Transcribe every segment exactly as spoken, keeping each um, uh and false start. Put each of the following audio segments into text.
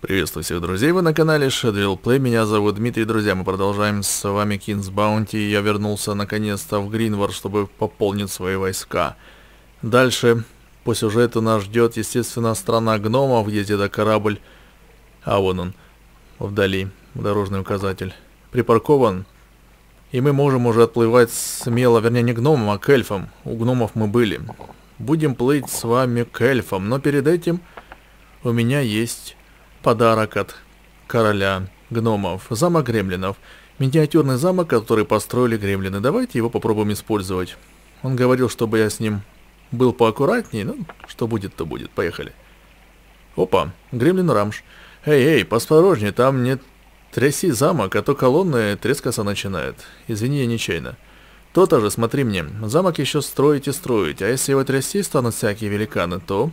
Приветствую всех друзей, вы на канале Shadow Play, меня зовут Дмитрий, друзья, мы продолжаем с вами King's Bounty. Я вернулся наконец-то в Гринвард, чтобы пополнить свои войска. Дальше по сюжету нас ждет, естественно, страна гномов, где где-то корабль, а вон он, вдали, дорожный указатель, припаркован. И мы можем уже отплывать смело, вернее не гномам, а к эльфам. У гномов мы были. Будем плыть с вами к эльфам, но перед этим у меня есть подарок от короля гномов. Замок гремлинов. Миниатюрный замок, который построили гремлины. Давайте его попробуем использовать. Он говорил, чтобы я с ним был поаккуратнее. Ну, что будет, то будет. Поехали. Опа, гремлин Рамш. Эй, эй, посторожнее, там не тряси замок, а то колонны трескаться начинает. Извини, я нечаянно. То-то же, смотри мне. Замок еще строить и строить. А если его трясти станут всякие великаны, то...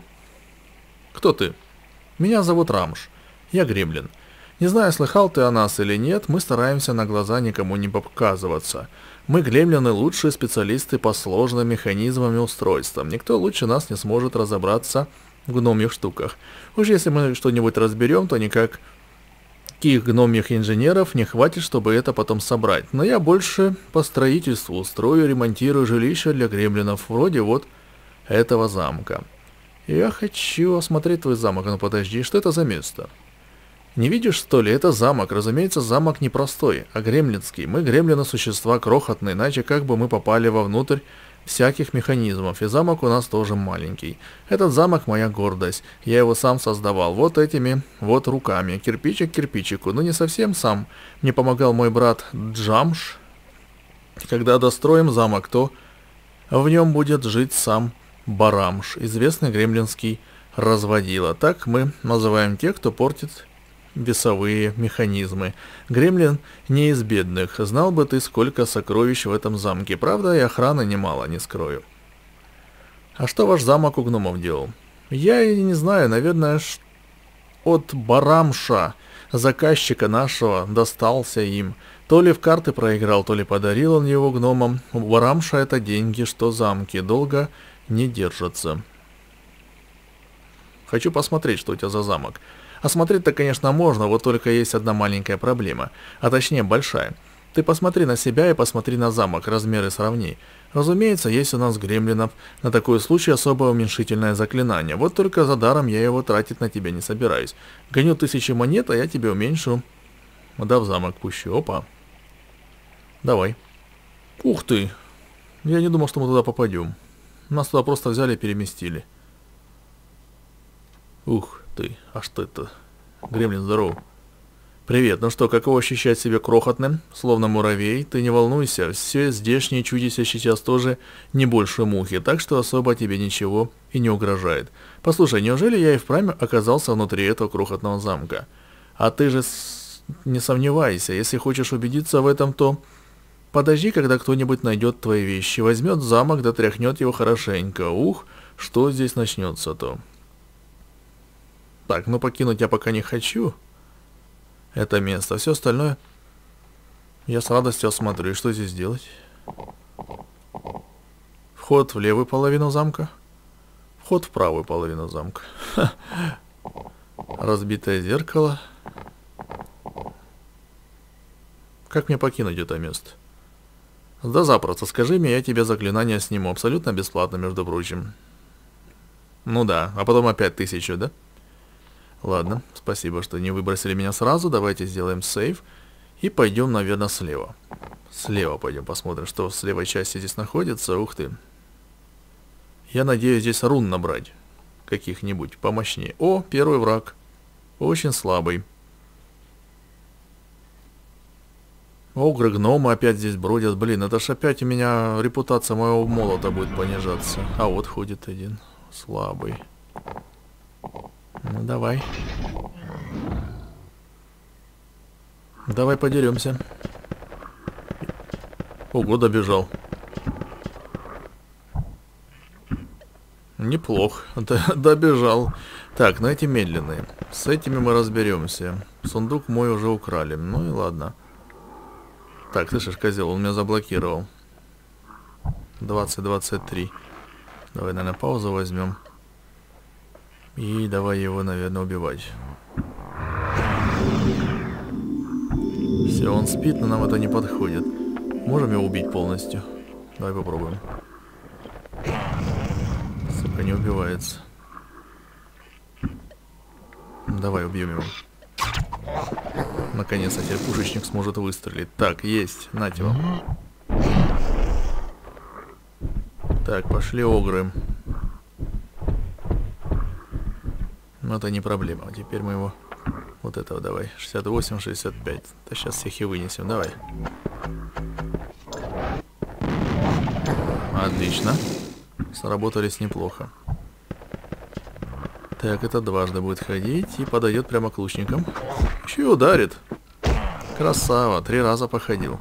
Кто ты? Меня зовут Рамш. Я гремлин. Не знаю, слыхал ты о нас или нет, мы стараемся на глаза никому не показываться. Мы, гремлины, лучшие специалисты по сложным механизмам и устройствам. Никто лучше нас не сможет разобраться в гномьих штуках. Уж если мы что-нибудь разберем, то никак таких гномьих инженеров не хватит, чтобы это потом собрать. Но я больше по строительству устрою, ремонтирую жилища для гремлинов, вроде вот этого замка. Я хочу осмотреть твой замок. Ну подожди, что это за место? Не видишь, что ли, это замок. Разумеется, замок не простой, а гремлинский. Мы, гремлины, существа крохотные, иначе как бы мы попали вовнутрь всяких механизмов. И замок у нас тоже маленький. Этот замок моя гордость. Я его сам создавал. Вот этими вот руками. Кирпичик к кирпичику. Ну не совсем сам. Мне помогал мой брат Джамш. Когда достроим замок, то в нем будет жить сам Барамш, известный гремлинский разводила. Так мы называем тех, кто портит весовые механизмы. Гремлин не из бедных. Знал бы ты, сколько сокровищ в этом замке. Правда, и охраны немало, не скрою. А что ваш замок у гномов делал? Я и не знаю, наверное, от Барамша, заказчика нашего, достался им. То ли в карты проиграл, то ли подарил он его гномам. У Барамша это деньги, что замки долго не держатся. Хочу посмотреть, что у тебя за замок. Осмотреть-то, конечно, можно, вот только есть одна маленькая проблема. А точнее, большая. Ты посмотри на себя и посмотри на замок, размеры сравни. Разумеется, есть у нас гремлинов на такой случай особое уменьшительное заклинание. Вот только за даром я его тратить на тебя не собираюсь. Гоню тысячи монет, а я тебе уменьшу. Да в замок пущу. Опа. Давай. Ух ты. Я не думал, что мы туда попадем. Нас туда просто взяли и переместили. Ух ты, а что это? Гремлин, здоров. Привет, ну что, каково ощущать себя крохотным, словно муравей? Ты не волнуйся, все здешние чудеса сейчас тоже не больше мухи, так что особо тебе ничего и не угрожает. Послушай, неужели я и впрямь оказался внутри этого крохотного замка? А ты же с... не сомневайся, если хочешь убедиться в этом, то... Подожди, когда кто-нибудь найдет твои вещи, возьмет замок, да тряхнет его хорошенько. Ух, что здесь начнется-то? Так, ну покинуть я пока не хочу это место. Все остальное я с радостью осмотрю. И что здесь делать? Вход в левую половину замка. Вход в правую половину замка. Ха. Разбитое зеркало. Как мне покинуть это место? Да запросто, скажи мне, я тебе заклинание сниму. Абсолютно бесплатно, между прочим. Ну да, а потом опять тысячу, да? Ладно, спасибо, что не выбросили меня сразу. Давайте сделаем сейв. И пойдем, наверное, слева. Слева пойдем, посмотрим, что в левой части здесь находится. Ух ты. Я надеюсь здесь рун набрать. Каких-нибудь помощнее. О, первый враг. Очень слабый. Огры, гномы опять здесь бродят. Блин, это ж опять у меня репутация моего молота будет понижаться. А вот ходит один. Слабый. Ну давай. Давай подеремся. Ого, добежал. Неплохо. Добежал. Так, ну эти медленные. С этими мы разберемся. Сундук мой уже украли. Ну и ладно. Так, слышишь, козел, он меня заблокировал. двадцать двадцать три. Давай, наверное, паузу возьмем. И давай его, наверное, убивать. Все, он спит, но нам это не подходит. Можем его убить полностью? Давай попробуем. Сука, не убивается. Давай убьем его. Наконец-то теперь пушечник сможет выстрелить. Так, есть. Нате вам. Так, пошли огры. Но это не проблема. Теперь мы его... Вот этого давай. шестьдесят восемь, шестьдесят пять. Да сейчас всех и вынесем. Давай. Отлично. Сработались неплохо. Так, это дважды будет ходить и подойдет прямо к лучникам. Еще и ударит. Красава. Три раза походил.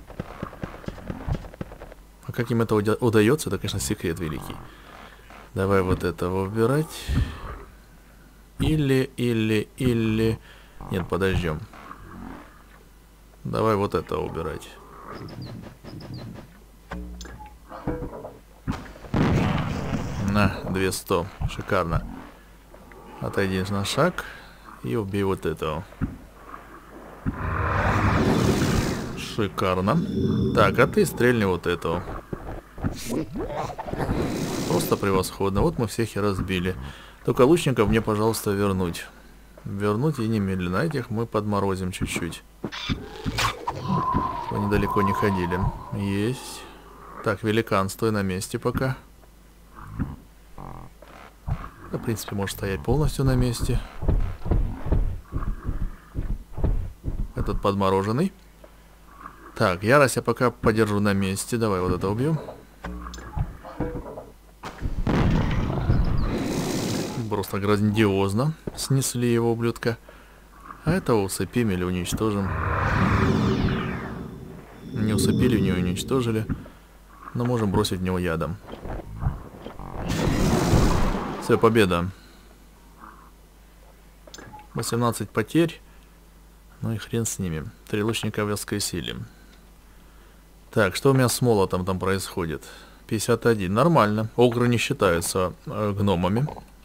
А как им это удается, это, конечно, секрет великий. Давай вот этого убирать. Или, или, или... Нет, подождем. Давай вот это убирать. На, двести. Шикарно. Отойди на шаг и убей вот этого. Шикарно. Так, а ты стрельни вот этого. Просто превосходно. Вот мы всех и разбили. Только лучников мне, пожалуйста, вернуть. Вернуть и немедленно. Этих мы подморозим чуть-чуть. Они далеко не ходили. Есть. Так, великан, стой на месте пока. Да, в принципе, может стоять полностью на месте. Этот подмороженный. Так, ярость я пока подержу на месте. Давай вот это убьем. Просто грандиозно снесли его, ублюдка. А этого усыпим или уничтожим. Не усыпили, не уничтожили. Но можем бросить в него ядом. Все, победа. восемнадцать потерь. Ну и хрен с ними. Три лучника воскресили. Так, что у меня с молотом там происходит? пятьдесят один. Нормально. Огры не считаются э, гномами.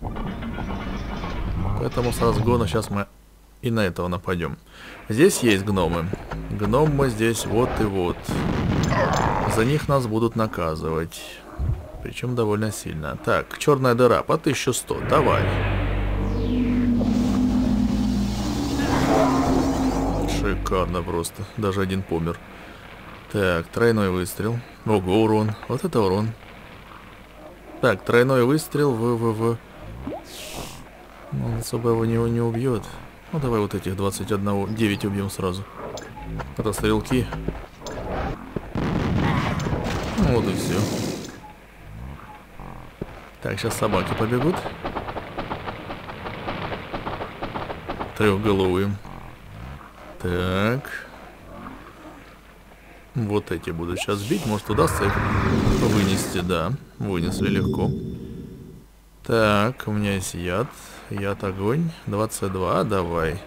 Поэтому с разгона сейчас мы и на этого нападем. Здесь есть гномы. Гномы здесь вот и вот. За них нас будут наказывать. Причем довольно сильно. Так, черная дыра по тысяче сто. Давай. Шикарно просто. Даже один помер. Так, тройной выстрел. Ого, урон. Вот это урон. Так, тройной выстрел в... в, в... Он особо его не, не убьет. Ну давай вот этих двадцать один, девять убьем сразу. Это стрелки. Ну, вот и все. Так, сейчас собаки побегут. Трехголовые. Так. Вот эти буду сейчас бить. Может, удастся их вынести. Да, вынесли легко. Так, у меня есть яд. Яд, огонь. двадцать два, давай.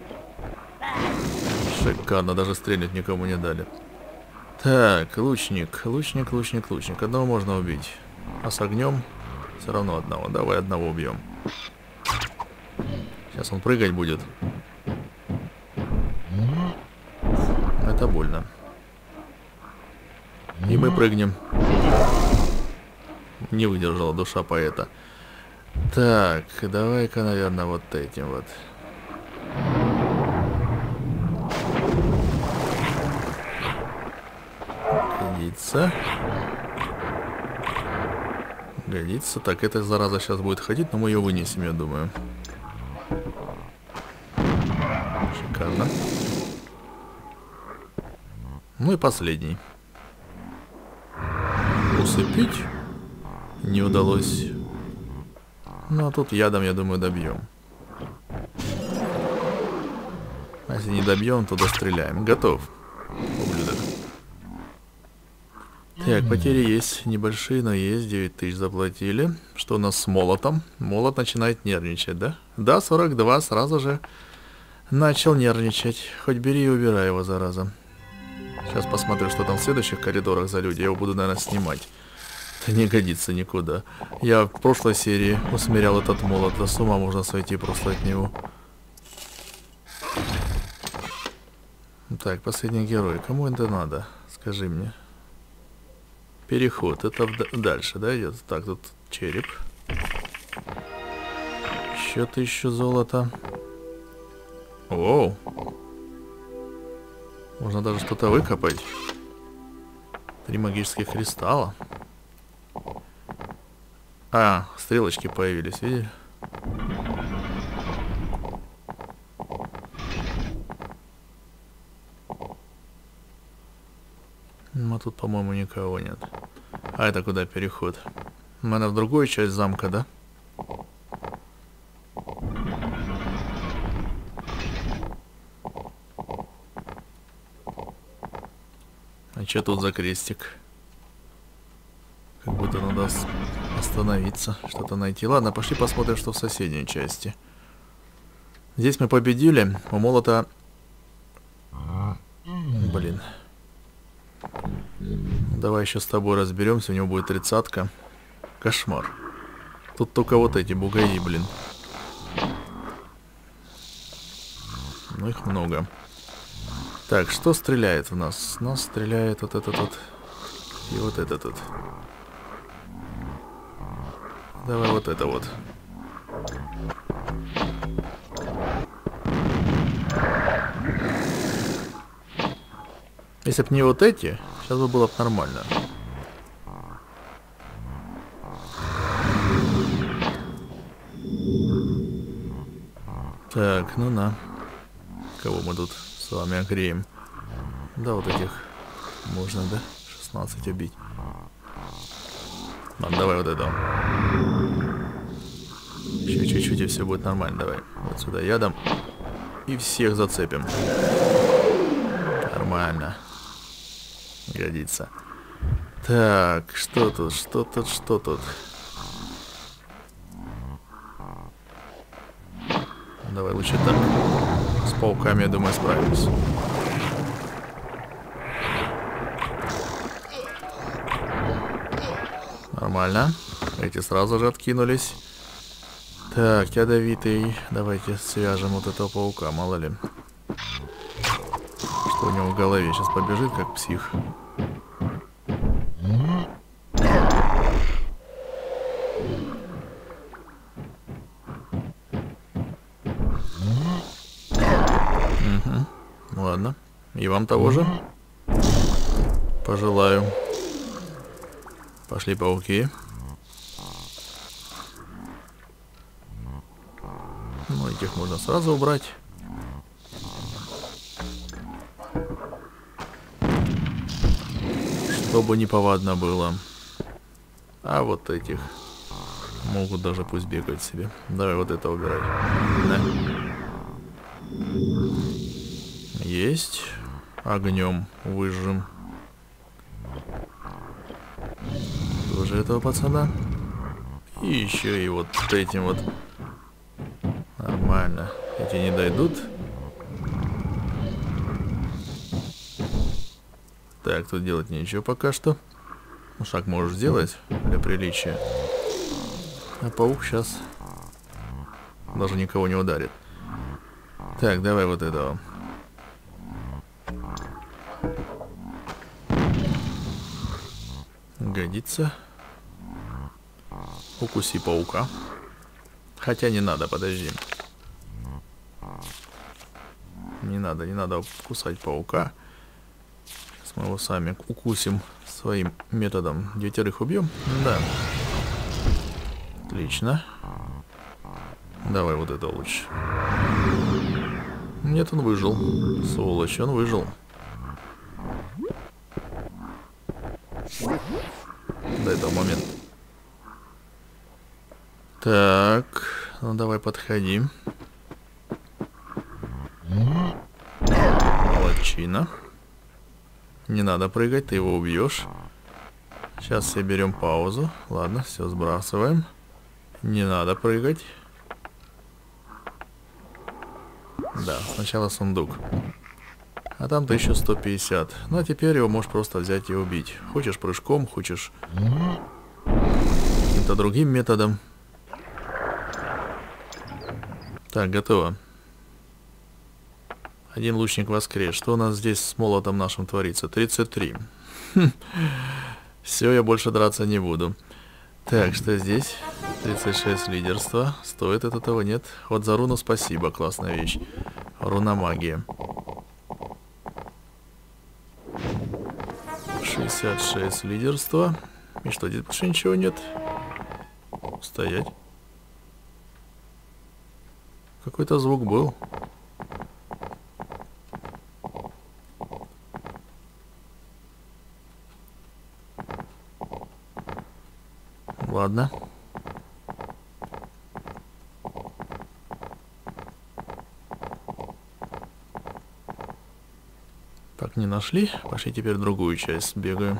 Шикарно, даже стрелять никому не дали. Так, лучник, лучник, лучник, лучник. Одного можно убить. А с огнем все равно одного. Давай одного убьем. Сейчас он прыгать будет. Это больно. И мы прыгнем. Не выдержала душа поэта. Так, давай-ка, наверное, вот этим вот. Годится. Годится. Так, эта зараза сейчас будет ходить, но мы ее вынесем, я думаю. Шикарно. Ну и последний. Усыпить не удалось. Ну а тут ядом, я думаю, добьем. А если не добьем, то достреляем. Готов. Ублюдок. Так, потери есть небольшие, но есть. девять тысяч заплатили. Что у нас с молотом? Молот начинает нервничать, да? Да, сорок два сразу же начал нервничать. Хоть бери и убирай его, зараза. Сейчас посмотрю, что там в следующих коридорах за люди. Я его буду, наверное, снимать. Это не годится никуда. Я в прошлой серии усмирял этот молот. Да с ума можно сойти просто от него. Так, последний герой. Кому это надо? Скажи мне. Переход. Это в... дальше, да, идет? Так, тут череп. Еще тысячу золота. Оу. Можно даже что-то выкопать. Три магических кристалла. А, стрелочки появились, видели? Ну, тут, по-моему, никого нет. А это куда переход? Наверное, в другую часть замка, да? А что тут за крестик? Как будто надо остановиться, что-то найти. Ладно, пошли посмотрим, что в соседней части. Здесь мы победили. У молота... Блин. Давай еще с тобой разберемся. У него будет тридцатка. Кошмар. Тут только вот эти бугаи, блин. Ну, их много. Так, что стреляет в нас? Нас стреляет вот этот вот. И вот этот вот. Давай вот это вот. Если бы не вот эти, сейчас бы было бы нормально. Так, ну на. Кого мы тут с вами огреем? Да, вот этих можно, да? шестнадцать убить. Ладно, давай вот это. Еще чуть-чуть, и все будет нормально. Давай вот сюда ядом. И всех зацепим. Нормально. Годится. Так, что тут, что тут, что тут? Давай лучше так. С пауками, я думаю, справимся. Нормально. Эти сразу же откинулись. Так, ядовитый. Давайте свяжем вот этого паука, мало ли. Что у него в голове сейчас побежит, как псих. Угу. Ладно. И вам того же. Пожелаю. Пошли пауки. Ну, этих можно сразу убрать. Чтобы неповадно было. А вот этих могут даже пусть бегать себе. Давай вот это убирай. Да. Есть. Огнем выжжем. Тоже этого пацана. И еще и вот этим вот. Нормально. Эти не дойдут. Так, тут делать нечего пока что. Ну, шаг можешь сделать для приличия. А паук сейчас даже никого не ударит. Так, давай вот этого. Годится. Укуси паука. Хотя не надо, подожди. Не надо, не надо кусать паука. Сейчас мы его сами укусим своим методом. Девятерых убьем? Да. Отлично. Давай вот это лучше. Нет, он выжил. Сволочь, он выжил. До этого момента. Так, ну давай подходи. Молодчина. Не надо прыгать, ты его убьешь. Сейчас все берем паузу. Ладно, все сбрасываем. Не надо прыгать. Да, сначала сундук. А там тысяча сто пятьдесят. Ну а теперь его можешь просто взять и убить. Хочешь прыжком, хочешь каким-то другим методом. Так, готово. Один лучник воскрес. Что у нас здесь с молотом нашим творится? тридцать три. Все, я больше драться не буду. Так, что здесь? тридцать шесть лидерства. Стоит это того, нет? Вот за руну спасибо, классная вещь. Руна магия. шестьдесят шесть лидерства. И что, здесь больше ничего нет? Стоять. Какой-то звук был. Ладно. Так, не нашли. Пошли теперь в другую часть бегаем.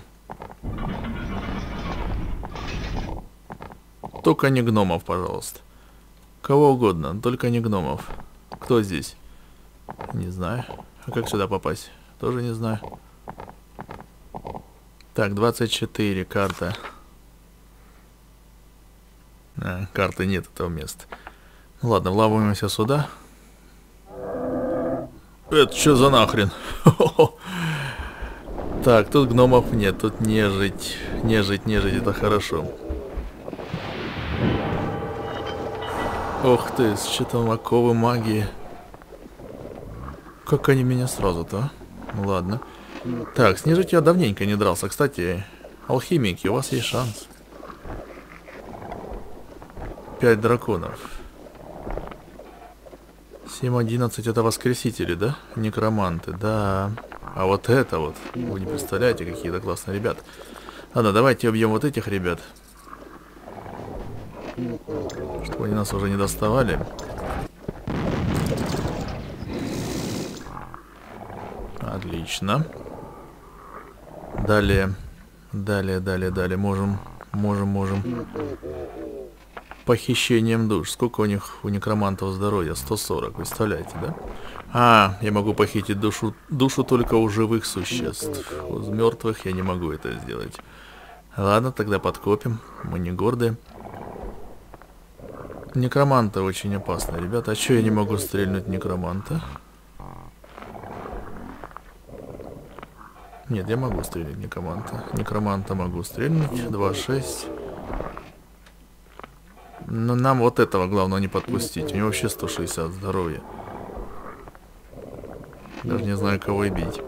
Только не гномов, пожалуйста. Кого угодно, только не гномов. Кто здесь? Не знаю. А как сюда попасть? Тоже не знаю. Так, двадцать четыре, карта. А, карты нет этого места. Ну ладно, вламываемся сюда. Это что за нахрен? Так, тут гномов нет, тут нежить. Нежить, нежить, это хорошо. Ох ты, с щитом оковы магии. Как они меня сразу-то, а? Ладно. Так, с нежитью я давненько не дрался. Кстати, алхимики, у вас есть шанс. Пять драконов. семь одиннадцать это воскресители, да? Некроманты, да. А вот это вот, вы не представляете, какие-то классные ребята. Ладно, давайте убьем вот этих ребят. Чтобы они нас уже не доставали. Отлично. Далее. Далее, далее, далее. Можем, можем, можем. Похищением душ. Сколько у них, у некромантов здоровья? сто сорок, представляете, да? А, я могу похитить душу, душу только у живых существ. У мертвых я не могу это сделать. Ладно, тогда подкопим. Мы не гордые. Некроманта очень опасно, ребята. А что я не могу стрельнуть некроманта? Нет, я могу стрелять некроманта. Некроманта могу стрельнуть. два шесть. Но нам вот этого главное не подпустить. У него вообще сто шестьдесят здоровья. Даже не знаю, кого и бить.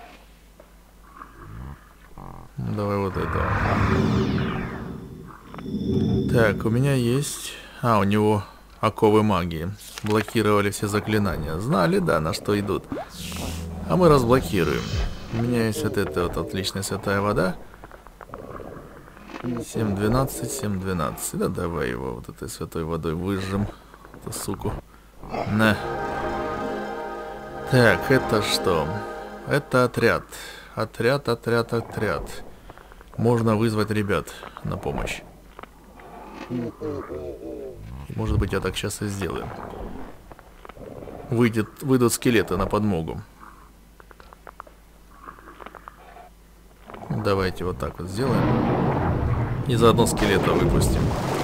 Давай вот этого. Так, у меня есть... А, у него оковы магии. Блокировали все заклинания. Знали, да, на что идут. А мы разблокируем. У меня есть вот эта вот отличная святая вода. семь двенадцать, семь двенадцать. Да давай его вот этой святой водой выжжем. Эту суку. На. Так, это что? Это отряд. Отряд, отряд, отряд. Можно вызвать ребят на помощь. Может быть, я так сейчас и сделаю. Выйдет, выйдут скелеты на подмогу. Давайте вот так вот сделаем. И заодно скелета выпустим.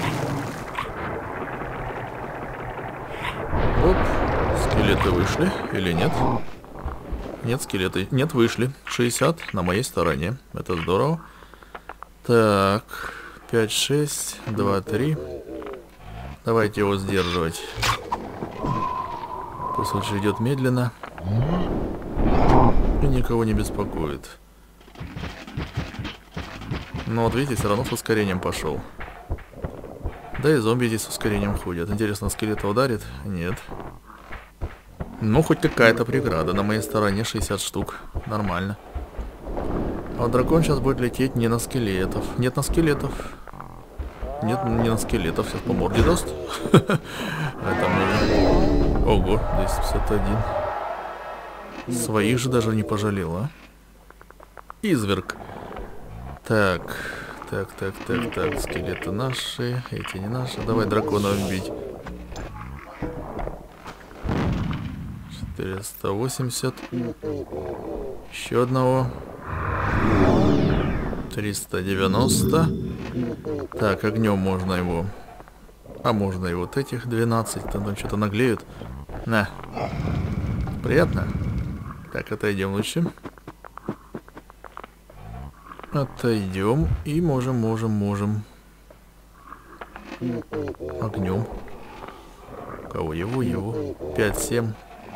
Оп. Скелеты вышли или нет? Нет, скелеты. Нет, вышли. шестьдесят на моей стороне. Это здорово. Так. пять, шесть, два, три. Давайте его сдерживать. Пусть лучше идет медленно. И никого не беспокоит. Но вот видите, все равно с ускорением пошел. Да и зомби здесь с ускорением ходят. Интересно, скелета ударит? Нет. Ну, хоть какая-то преграда. На моей стороне шестьдесят штук. Нормально. А вот дракон сейчас будет лететь не на скелетов. Нет, на скелетов. Нет, не на скелетов. Сейчас по морде даст. Это можно. Ого, двести пятьдесят один. Своих же даже не пожалел, а? Изверг. Так, так, так, так, так. Скелеты наши, эти не наши. Давай дракона убить. четыреста восемьдесят. Еще одного. триста девяносто. Так, огнем можно его. А можно и вот этих двенадцать. Там что-то наглеют. На. Приятно? Так, отойдем лучше. Отойдем. И можем, можем, можем. Огнем. Кого? Его, его. пять-семь.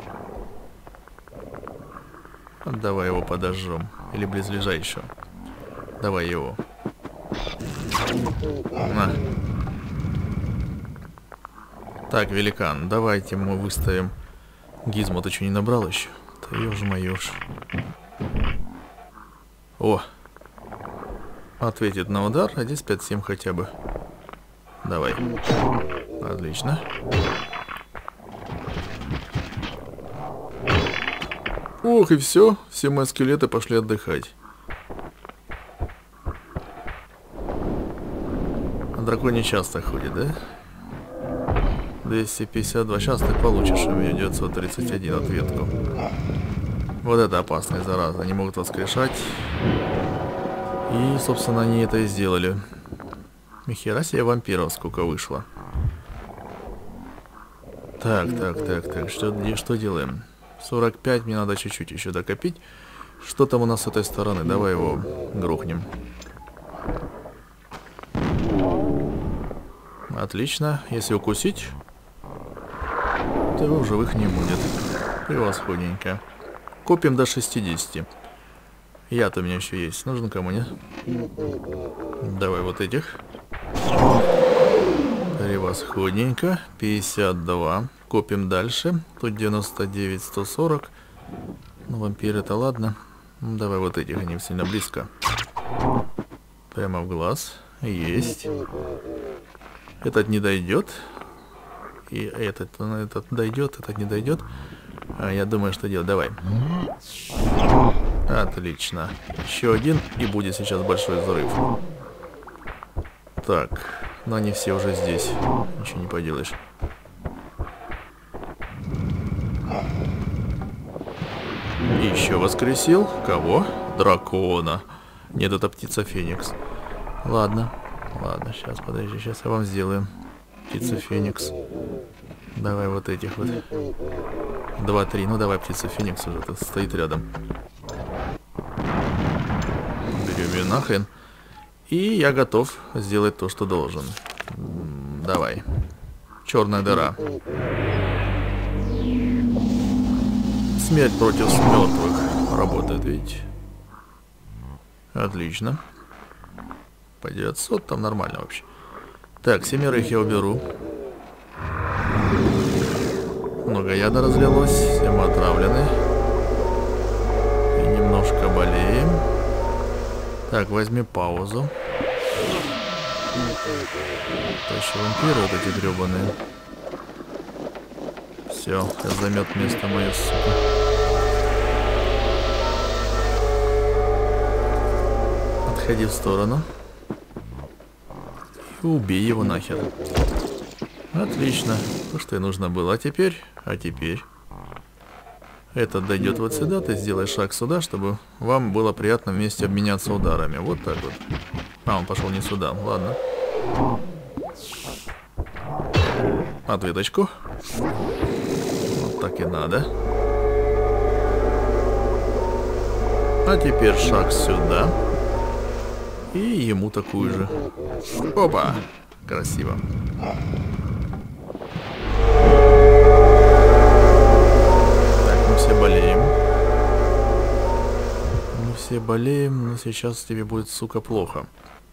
Давай его подожжем. Или близлежащего. Давай его. На. Так, великан, давайте мы выставим. Гизмо, ты что, не набрал еще? Твою мою ж. О! Ответит на удар, а здесь пять-семь хотя бы. Давай. Отлично. Ох, и все. Все мои скелеты пошли отдыхать. А дракон не часто ходит, да? двести пятьдесят два. Сейчас ты получишь у меня девятьсот тридцать один ответку. Вот это опасная зараза. Они могут воскрешать. И, собственно, они это и сделали. Нихера себе вампиров сколько вышло. Так, так, так, так. Что, что делаем? сорок пять. Мне надо чуть-чуть еще докопить. Что там у нас с этой стороны? Давай его грохнем. Отлично. Если укусить, то его в живых не будет. Превосходненько. Копим до шестидесяти. Яд у меня еще есть. Нужен кому, не? Давай вот этих. Превосходненько. пятьдесят два. Копим дальше. Тут девяносто девять, сто сорок. Ну, вампиры-то ладно. Ну, давай вот этих, они сильно близко. Прямо в глаз. Есть. Этот не дойдет. И этот, этот дойдет, этот не дойдет. А я думаю, что делать. Давай. Отлично. Еще один, и будет сейчас большой взрыв. Так. Но они все уже здесь. Ничего не поделаешь. Еще воскресил. Кого? Дракона. Нет, это птица Феникс. Ладно. Ладно, сейчас, подожди, сейчас я вам сделаю. Птица Феникс. Давай вот этих вот. Два-три. Ну давай, птица Феникс уже тут стоит рядом. Берем ее нахрен. И я готов сделать то, что должен. Давай. Черная дыра. Смерть против мертвых работает, видите? Отлично. По девятьсот, там нормально вообще. Так, семерых я уберу. Много яда разлилось, все мы отравлены. И немножко болеем. Так, возьми паузу. Это еще вампиры вот эти гребаные. Все, сейчас займет место мое, сука. Отходи в сторону. И убей его нахер. Отлично. То, что и нужно было. А теперь, а теперь. Этот дойдет вот сюда, ты сделаешь шаг сюда, чтобы вам было приятно вместе обменяться ударами. Вот так вот. А, он пошел не сюда. Ладно. Ответочку. Вот так и надо. А теперь шаг сюда. И ему такую же. Опа! Красиво. Болеем. Мы все болеем, но сейчас тебе будет, сука, плохо.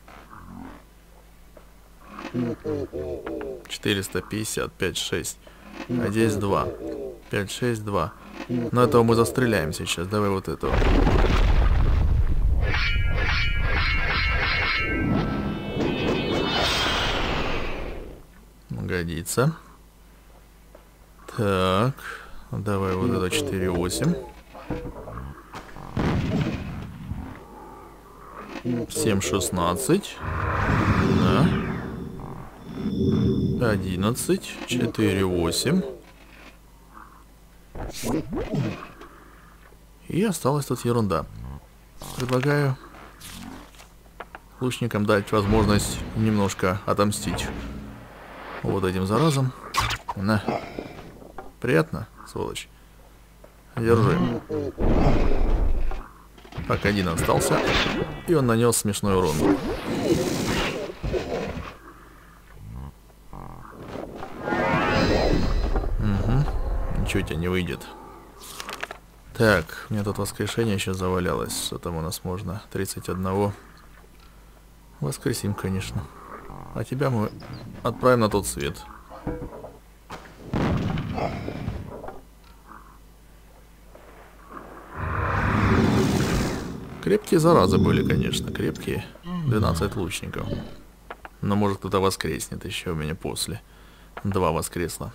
четыреста пятьдесят, пять, шесть. А здесь два. пять, шесть, два. Но этого мы застреляем сейчас. Давай вот этого. Годится. Так. Давай вот это четыре, восемь. семь, шестнадцать. Да. одиннадцать, четыре, восемь. И осталась тут ерунда. Предлагаю лучникам дать возможность немножко отомстить вот этим заразам. На. Приятно, сволочь. Держи. Так, один остался. И он нанес смешной урон. Угу. Ничего тебе не выйдет. Так, у меня тут воскрешение еще завалялось. Что там у нас можно? тридцать один. Воскресим, конечно. А тебя мы отправим на тот свет. Крепкие заразы были, конечно, крепкие. двенадцать лучников. Но может кто-то воскреснет еще у меня после. Два воскресло.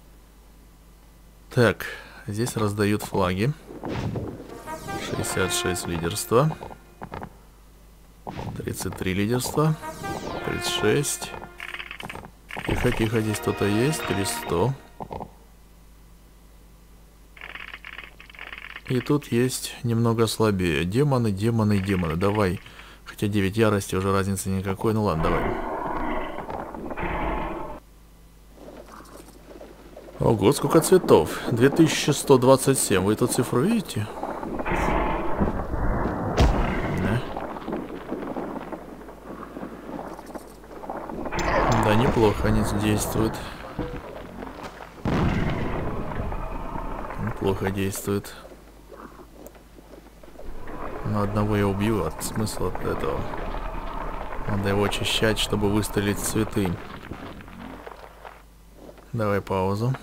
Так, здесь раздают флаги. шестьдесят шесть лидерства. тридцать три лидерства. тридцать шесть. Тихо, тихо, здесь кто-то есть. триста. И тут есть немного слабее. Демоны, демоны, демоны. Давай. Хотя девять ярости, уже разницы никакой. Ну ладно, давай. Ого, сколько цветов. две тысячи сто двадцать семь. Вы эту цифру видите? Да. Да, неплохо они действуют. Неплохо действуют. Но одного я убью, от смысла от этого. Надо его очищать, чтобы выстрелить в цветы. Давай паузу.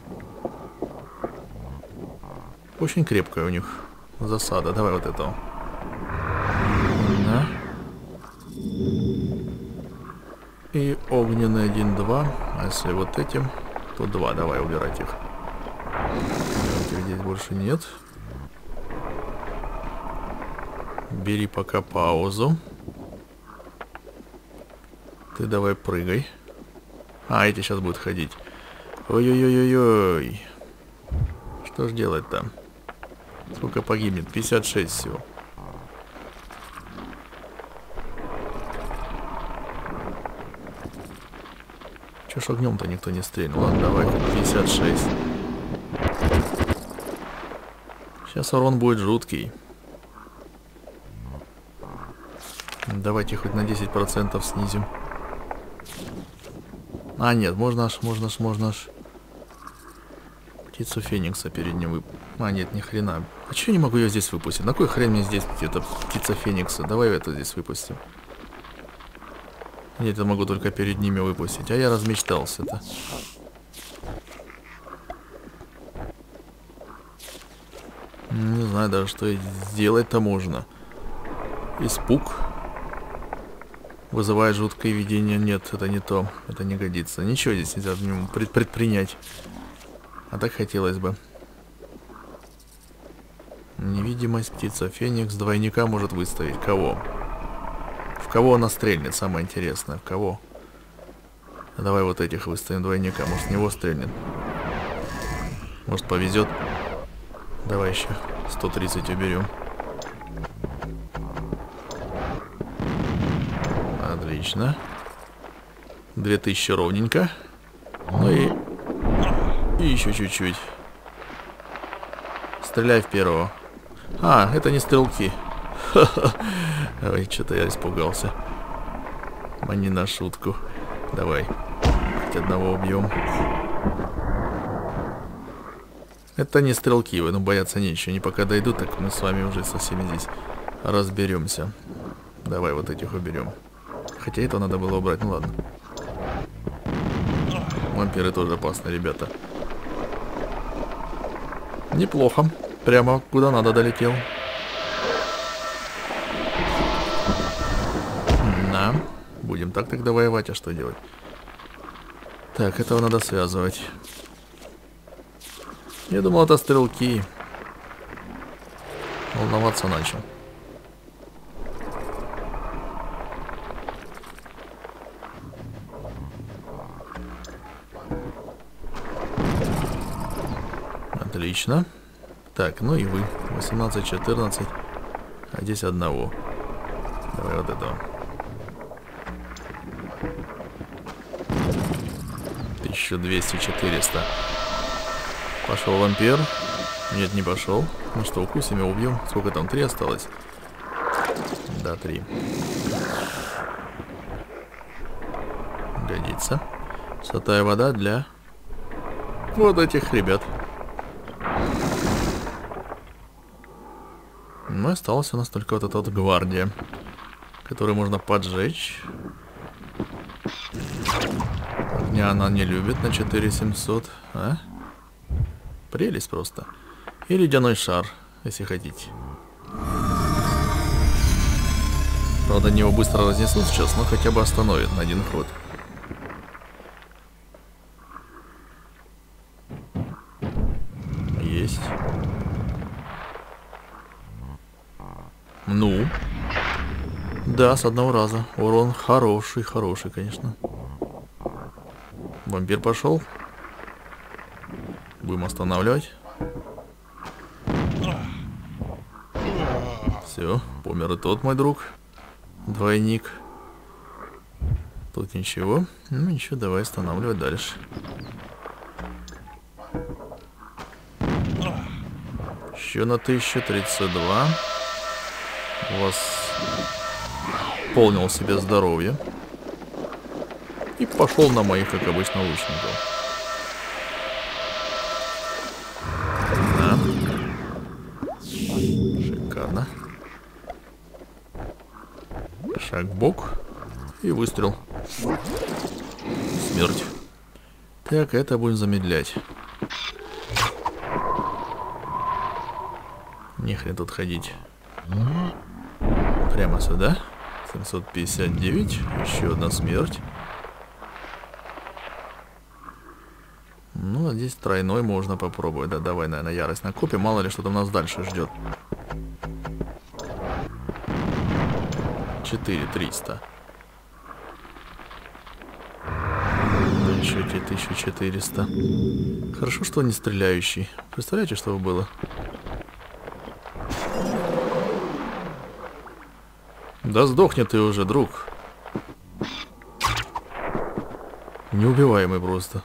Очень крепкая у них засада. Давай вот эту. Да. И огненный один-два. А если вот этим, то два. Давай убирать их. Этих здесь больше нет. Бери пока паузу. Ты давай прыгай. А, эти сейчас будут ходить. Ой-ой-ой-ой-ой. Что ж делать там? Сколько погибнет? пятьдесят шесть всего. Че ж огнем-то никто не стрельнул? Ладно, давай пятьдесят шесть. Сейчас урон будет жуткий. Давайте хоть на десять процентов снизим. А, нет, можно аж, можно аж, можно аж. Птицу Феникса перед ним вып... А, нет, ни хрена. А чё я не могу ее здесь выпустить? На кой хрен мне здесь эта птица Феникса? Давай это здесь выпустим. Нет, я могу только перед ними выпустить. А я размечтался-то. Не знаю даже, что сделать-то можно. Испуг. Вызывает жуткое видение. Нет, это не то. Это не годится. Ничего здесь нельзя пред предпринять. А так хотелось бы. Невидимость, птица Феникс. Двойника может выставить. Кого? В кого она стрельнет? Самое интересное. В кого? Давай вот этих выставим двойника. Может, в него стрельнет. Может, повезет. Давай еще сто тридцать уберем. Отлично. две тысячи ровненько. Ну и... И еще чуть-чуть. Стреляй в первого. А, это не стрелки. Ой, что-то я испугался. А не на шутку. Давай. Хоть одного убьем. Это не стрелки, но бояться нечего. Они пока дойдут, так мы с вами уже со всеми здесь разберемся. Давай вот этих уберем. Хотя этого надо было убрать, ну ладно. Вампиры тоже опасные, ребята. Неплохо. Прямо куда надо долетел. На. Будем так тогда воевать, а что делать? Так, этого надо связывать. Я думал, это стрелки. Волноваться начал. Отлично. Так, ну и вы. восемнадцать, четырнадцать. А здесь одного. Давай вот этого. тысяча двести, четыреста. Пошел вампир. Нет, не пошел. Ну что, укусим и убьем. Сколько там? Три осталось? Да, три. Годится. Святая вода для вот этих ребят. Ну и осталась у нас только вот эта вот гвардия, которую можно поджечь. Огня она не любит на четыре семьсот. А? Прелесть просто. И ледяной шар, если хотите. Правда, они его быстро разнесут сейчас, но хотя бы остановит на один ход. Есть. Ну. Да, с одного раза. Урон хороший, хороший, конечно. Вампир пошел. Будем останавливать. Все, помер и тот мой друг. Двойник. Тут ничего. Ну ничего, давай останавливать дальше. Еще на тысячу тридцать два. У вас полнил себе здоровье. И пошел на моих, как обычно, лучников. Да. Шикарно. Шаг в бок. И выстрел. Смерть. Так, это будем замедлять. Не хрен тут ходить. Прямо сюда. семьсот пятьдесят девять. Еще одна смерть. Ну, а здесь тройной можно попробовать. Да, давай, наверное, ярость накопим. Мало ли, что там нас дальше ждет. четыре триста. Еще тысяча четыреста. Хорошо, что он не стреляющий. Представляете, что было? Да сдохни ты уже, друг. Неубиваемый просто.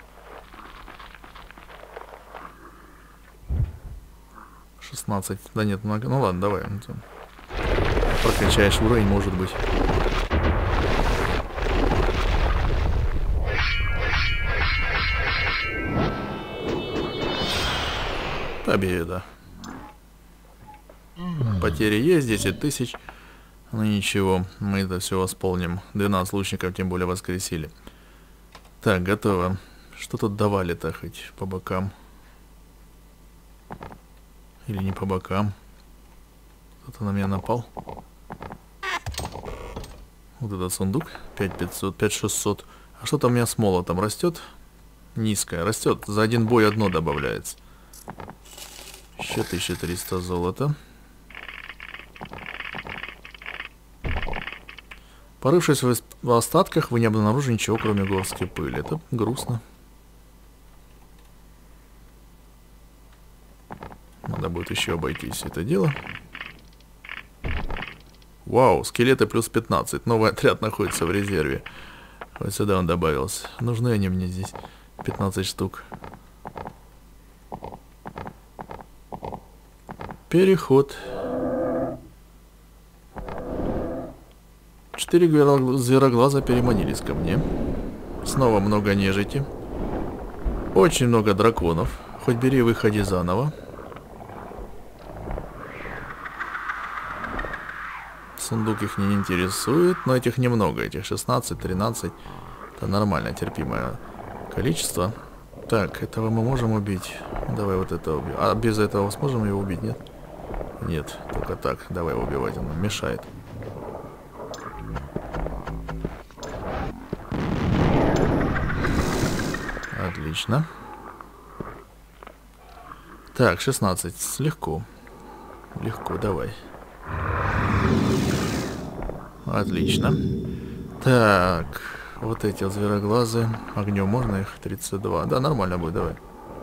шестнадцать. Да нет, много. Ну ладно, давай. Прокачаешь уровень, может быть. Победа. Потери есть, десять тысяч. Ну ничего, мы это все восполним. двенадцать лучников тем более воскресили. Так, готово. Что тут давали-то хоть по бокам? Или не по бокам? Кто-то на меня напал. Вот этот сундук. пять пятьсот, пять шестьсот. А что там у меня с молотом растет? Низкое. Растет. За один бой одно добавляется. Еще тысяча триста золота. Порывшись в остатках, вы не обнаружили ничего, кроме горстки пыли. Это грустно. Надо будет еще обойтись это дело. Вау, скелеты плюс пятнадцать. Новый отряд находится в резерве. Вот сюда он добавился. Нужны они мне здесь. пятнадцать штук. Переход. Четыре звероглаза переманились ко мне. Снова много нежити. Очень много драконов. Хоть бери, выходи заново. Сундук их не интересует, но этих немного. Этих шестнадцать, тринадцать. Это нормально, терпимое количество. Так, этого мы можем убить. Давай вот это убьем. А без этого сможем его убить, нет? Нет, только так. Давай убивать, он мешает. Отлично. Так, шестнадцать. Легко. Легко, давай. Отлично. Так, вот эти вот звероглазы. Огнем можно их? тридцать два. Да, нормально будет, давай.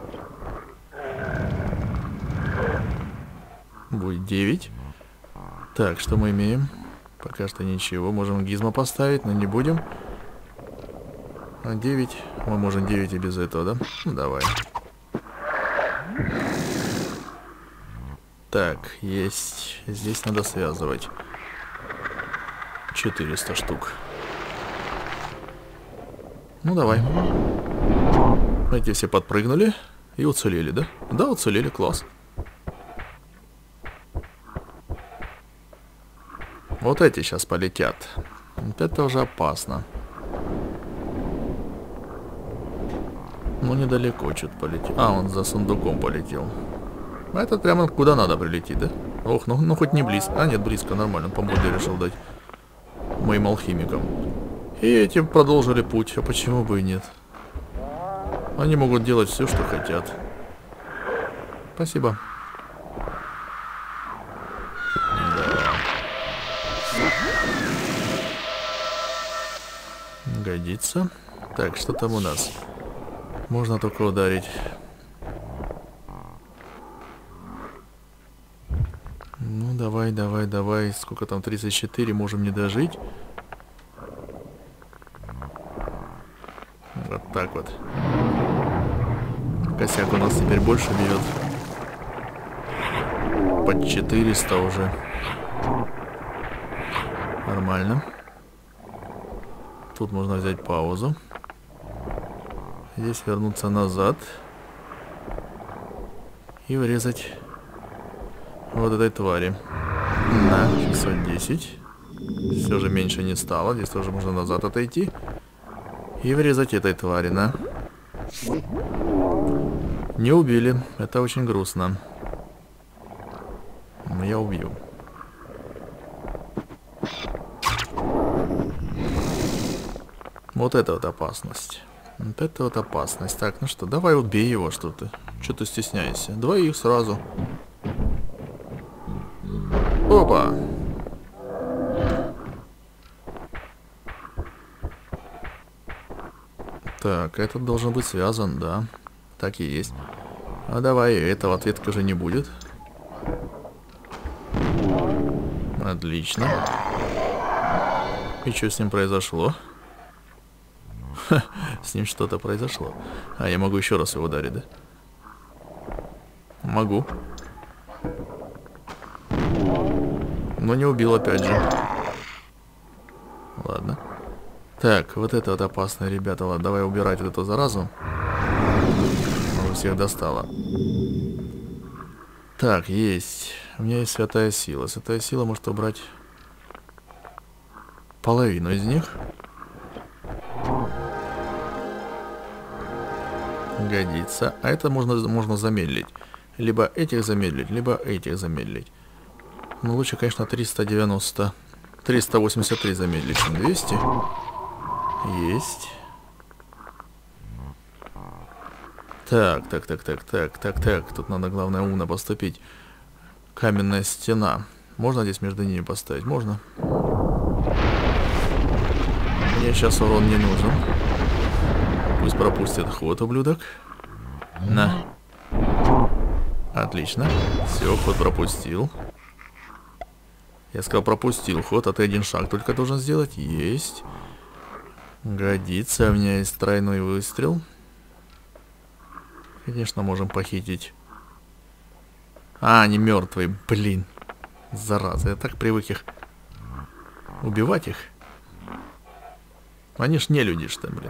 Будет девять. Так, что мы имеем? Пока что ничего. Можем гизмо поставить, но не будем. А девять. Мы можем девять и без этого, да? Ну, давай. Так, есть. Здесь надо связывать. четыреста штук. Ну, давай. Эти все подпрыгнули и уцелели, да? Да, уцелели, класс. Вот эти сейчас полетят. Вот это уже опасно. Ну, недалеко что-то полетел. А, он за сундуком полетел. А этот прямо куда надо прилетит, да? Ох, ну, ну хоть не близко. А, нет, близко, нормально. По моде решил дать моим алхимикам. И эти продолжили путь. А почему бы и нет? Они могут делать все, что хотят. Спасибо. Да. Годится. Так, что там у нас? Можно только ударить. Ну, давай, давай, давай. Сколько там? тридцать четыре. Можем не дожить. Вот так вот. Косяк у нас теперь больше бьет. Под четыреста уже. Нормально. Тут можно взять паузу. Здесь вернуться назад. И врезать вот этой твари. На, шестьсот десять. Все же меньше не стало. Здесь тоже можно назад отойти. И врезать этой твари, на. Не убили. Это очень грустно. Но я убью. Вот это вот опасность. Вот это вот опасность. Так, ну что, давай убей его, что ты. Что ты стесняешься? Двоих сразу. Опа! Так, этот должен быть связан, да. Так и есть. А давай, этого ответки уже не будет. Отлично. И что с ним произошло? Ха, с ним что-то произошло. А, я могу еще раз его ударить, да? Могу. Но не убил опять же. Ладно. Так, вот это вот опасно, ребята. Ладно, давай убирать вот эту заразу. Она всех достала. Так, есть. У меня есть святая сила. Святая сила может убрать половину из них. Годится. А это можно, можно замедлить. Либо этих замедлить, либо этих замедлить. Но лучше, конечно, триста девяносто. триста восемьдесят три замедлить, чем двести. Есть. Так, так, так, так, так, так, так. Тут надо, главное, умно поступить. Каменная стена. Можно здесь между ними поставить? Можно. Мне сейчас урон не нужен. Пусть пропустит ход, ублюдок. На. Отлично. Все, ход пропустил. Я сказал, пропустил ход, а ты один шаг только должен сделать. Есть. Годится. У меня есть тройной выстрел. Конечно, можем похитить. А, они мертвые, блин. Зараза, я так привык их убивать их. Они ж не люди, что, блин.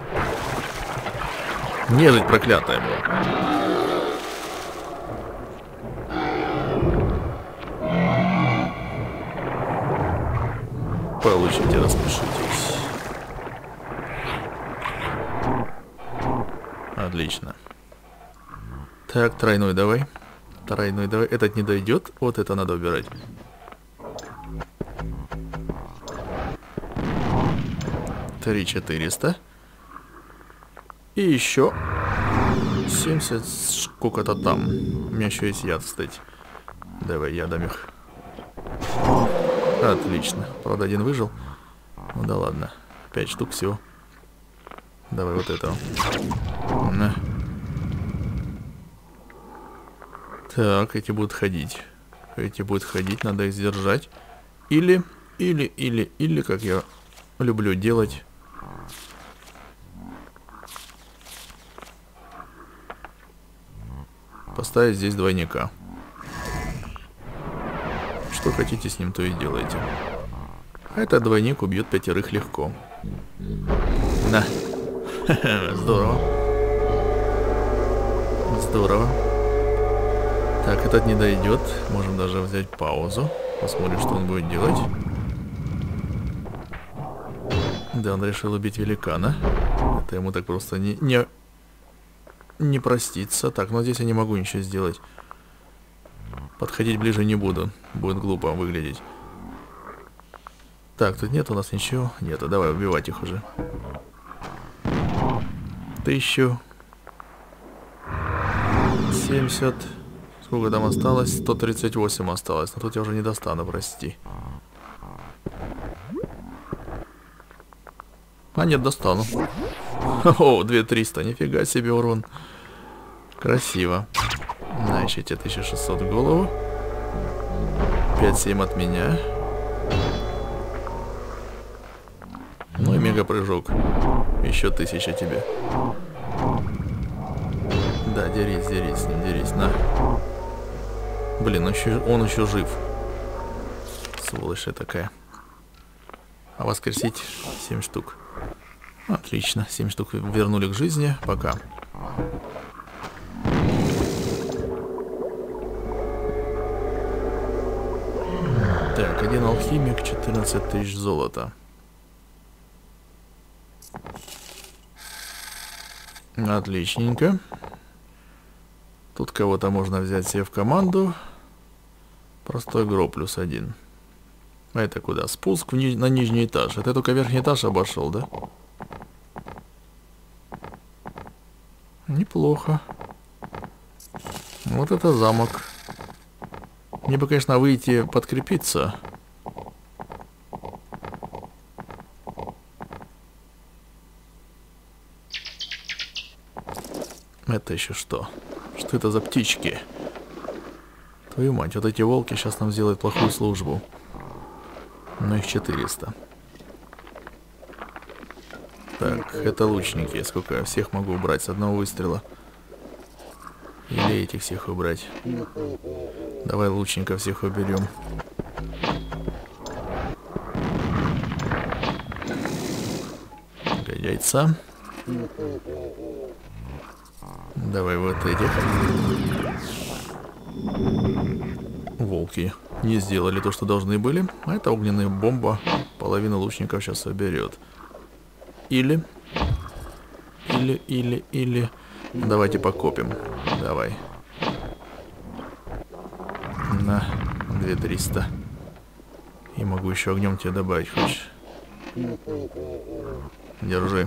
Нежить проклятая, блин. Получите, распишитесь. Отлично. Так, тройной давай. Тройной давай. Этот не дойдет. Вот это надо убирать. Три четыреста. И еще семьдесят сколько-то там. У меня еще есть яд, кстати. Давай ядом их. Отлично. Правда, один выжил. Ну да ладно. Пять штук всего. Давай вот этого. На. Так, эти будут ходить. Эти будут ходить, надо их сдержать. Или, или, или, или, как я люблю делать. Поставить здесь двойника. Что хотите с ним, то и делайте. А этот двойник убьет пятерых легко. На. Здорово. Здорово. Так, этот не дойдет. Можем даже взять паузу. Посмотрим, что он будет делать. Да, он решил убить великана. Это ему так просто не, не, не простится. Так, но здесь я не могу ничего сделать. Подходить ближе не буду. Будет глупо выглядеть. Так, тут нет у нас ничего. Нет, а давай убивать их уже. Тысячу. семьдесят. Сколько там осталось? сто тридцать восемь осталось. Но тут я уже не достану, прости. А нет, достану. О, две тысячи триста. Нифига себе урон. Красиво. На, еще тебе тысяча шестьсот в голову. пять семь от меня. Ну и мега прыжок. Еще тысяча тебе. Да, дерись, дерись с ним, дерись, на. Блин, он еще, он еще жив. Сволочь такая. А воскресить семь штук. Отлично, семь штук вернули к жизни. Пока. Так, один алхимик, четырнадцать тысяч золота. Отличненько. Тут кого-то можно взять себе в команду. Простой гроб плюс один. А это куда? Спуск в ни на нижний этаж. Это только верхний этаж обошел, да? Неплохо. Вот это замок. Мне бы, конечно, выйти подкрепиться. Это еще что? Что это за птички? Твою мать, вот эти волки сейчас нам сделают плохую службу. Но их четыреста. Так, это лучники. Сколько я всех могу убрать с одного выстрела? Или этих всех убрать? Давай лучников всех уберем. Яйца. Давай вот этих. Волки не сделали то, что должны были. А это огненная бомба. Половина лучников сейчас соберет. Или... Или, или, или... Давайте покопим. Давай. На, две тысячи триста. И могу еще огнем тебе добавить, хочешь? Держи.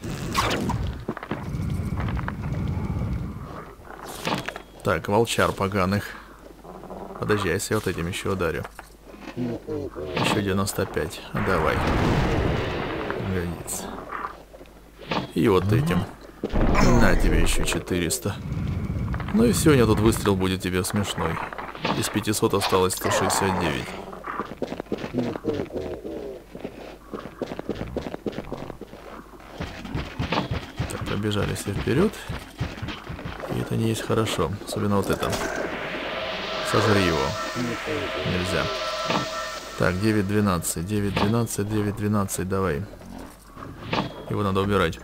Так, волчар поганых. Подожди, если я вот этим еще ударю. Еще девяносто пять. Давай. Годится. И вот этим. На тебе еще четыреста. Ну и сегодня тут выстрел будет тебе смешной. Из пятисот осталось сто шестьдесят девять. Так, побежали все вперед. И это не есть хорошо. Особенно вот это. Сожри его. Нельзя. Так, девять двенадцать. девять двенадцать, девять двенадцать, давай. Его надо убирать.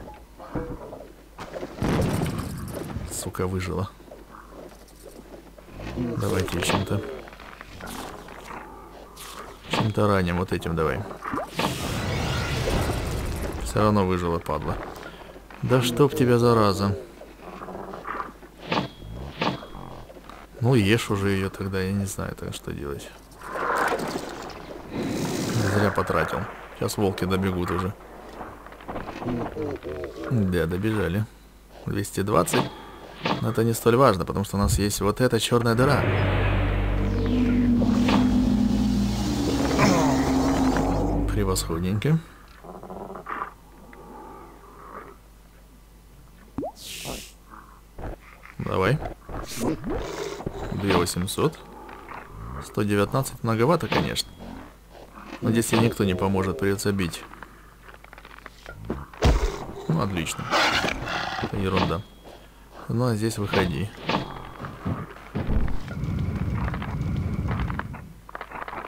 Сука, выжила. Давайте чем-то. Чем-то раним. Вот этим давай. Все равно выжила, падла. Да чтоб тебя, зараза. Ну, ешь уже ее тогда. Я не знаю, так что делать. Зря потратил. Сейчас волки добегут уже. Да, добежали. двести двадцать. Но это не столь важно, потому что у нас есть вот эта черная дыра. Превосходненько. Давай. две тысячи восемьсот. сто девятнадцать многовато, конечно. Но здесь и никто не поможет, придется бить. Ну, отлично. Это ерунда. Ну, а здесь выходи.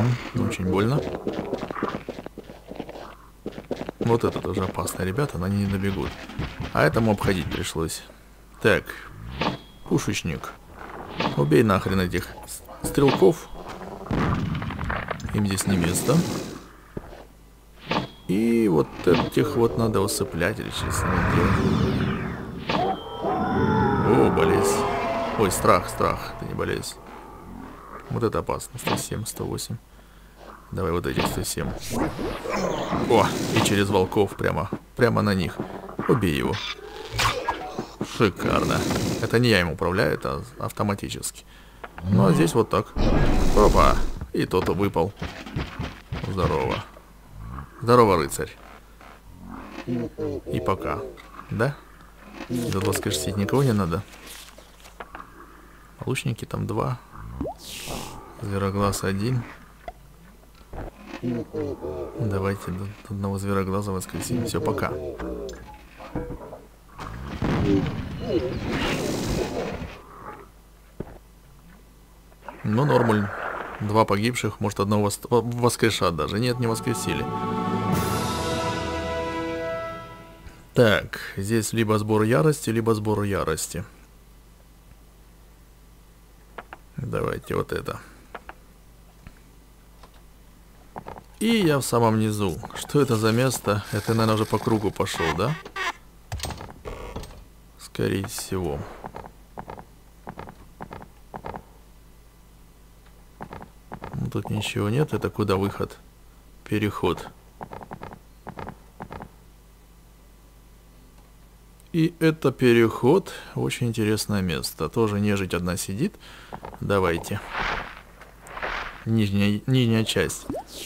Угу. Очень больно. Вот это тоже опасно, ребята, но они не добегут. А этому обходить пришлось. Так, пушечник. Убей нахрен этих стрелков. Им здесь не место. И вот этих вот надо усыплять или что с ними делать. О, болезнь. Ой, страх, страх, ты не болезнь. Вот это опасно. сто семь, сто восемь. Давай вот этих сто семь. О, и через волков прямо, прямо на них. Убей его. Шикарно. Это не я им управляю, это автоматически. Ну а здесь вот так. Опа. И тот выпал. Здорово. Здорово, рыцарь. И пока. Да? Тут воскресить никого не надо. Лучники там два. Звероглаз один. Давайте одного звероглаза воскресим. Все, пока. Ну, нормально. Два погибших, может, одного вос... воскрешат даже. Нет, не воскресили. Так, здесь либо сбор ярости, либо сбор ярости. Давайте вот это. И я в самом низу. Что это за место? Это, наверное, уже по кругу пошел, да? Скорее всего. Ну, тут ничего нет. Это куда выход? Переход. И это переход. Очень интересное место. Тоже нежить одна сидит. Давайте. Нижняя, нижняя часть.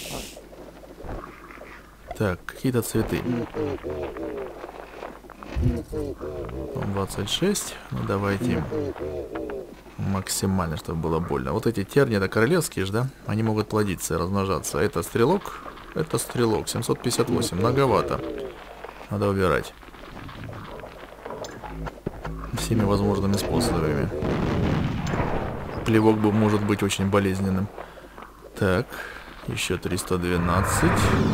Так, какие-то цветы. двадцать шесть. Ну, давайте максимально, чтобы было больно. Вот эти терни, это королевские же, да? Они могут плодиться и размножаться. Это стрелок. Это стрелок. семьсот пятьдесят восемь. Многовато. Надо убирать. Всеми возможными способами. Плевок бы может быть очень болезненным. Так, еще триста двенадцать.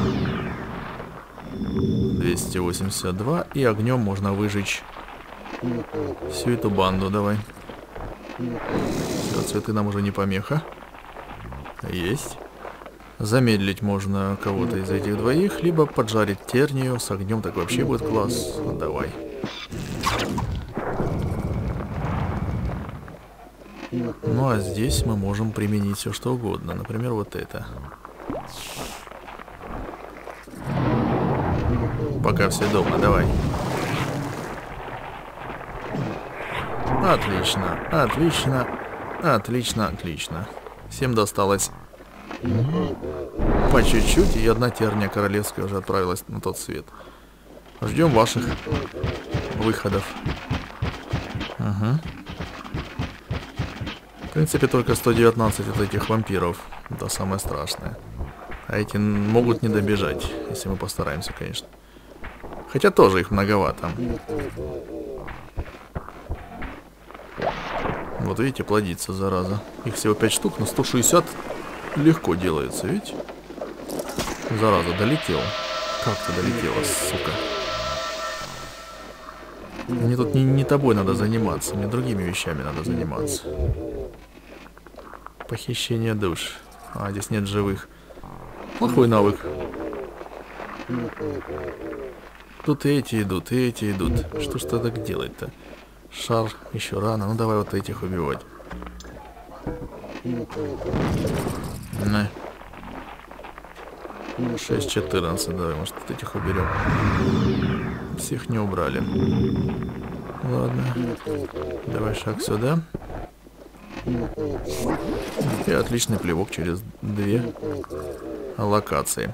двести восемьдесят два. И огнем можно выжечь всю эту банду. Давай. Все, цветы нам уже не помеха. Есть. Замедлить можно кого-то из этих двоих, либо поджарить тернию с огнем, так вообще будет класс. Давай. Ну а здесь мы можем применить все что угодно. Например, вот это. Пока все дома, давай. Отлично, отлично, отлично, отлично. Всем досталось по чуть-чуть, и одна терния королевская уже отправилась на тот свет. Ждем ваших выходов. Ага. В принципе, только сто девятнадцать от этих вампиров. Это самое страшное. А эти могут не добежать, если мы постараемся, конечно. Хотя тоже их многовато. Вот видите, плодится, зараза. Их всего пять штук, но сто шестьдесят легко делается, видите? Зараза, долетела. Как ты долетела, сука? Мне тут не, не тобой надо заниматься, мне другими вещами надо заниматься. Похищение душ. А, здесь нет живых. Плохой навык. Тут и эти идут, и эти идут. Что ж тогда делать-то? Шар еще рано. Ну давай вот этих убивать. На. шесть четырнадцать. Давай, может, вот этих уберем. Всех не убрали. Ладно. Давай шаг сюда. И отличный плевок через две локации.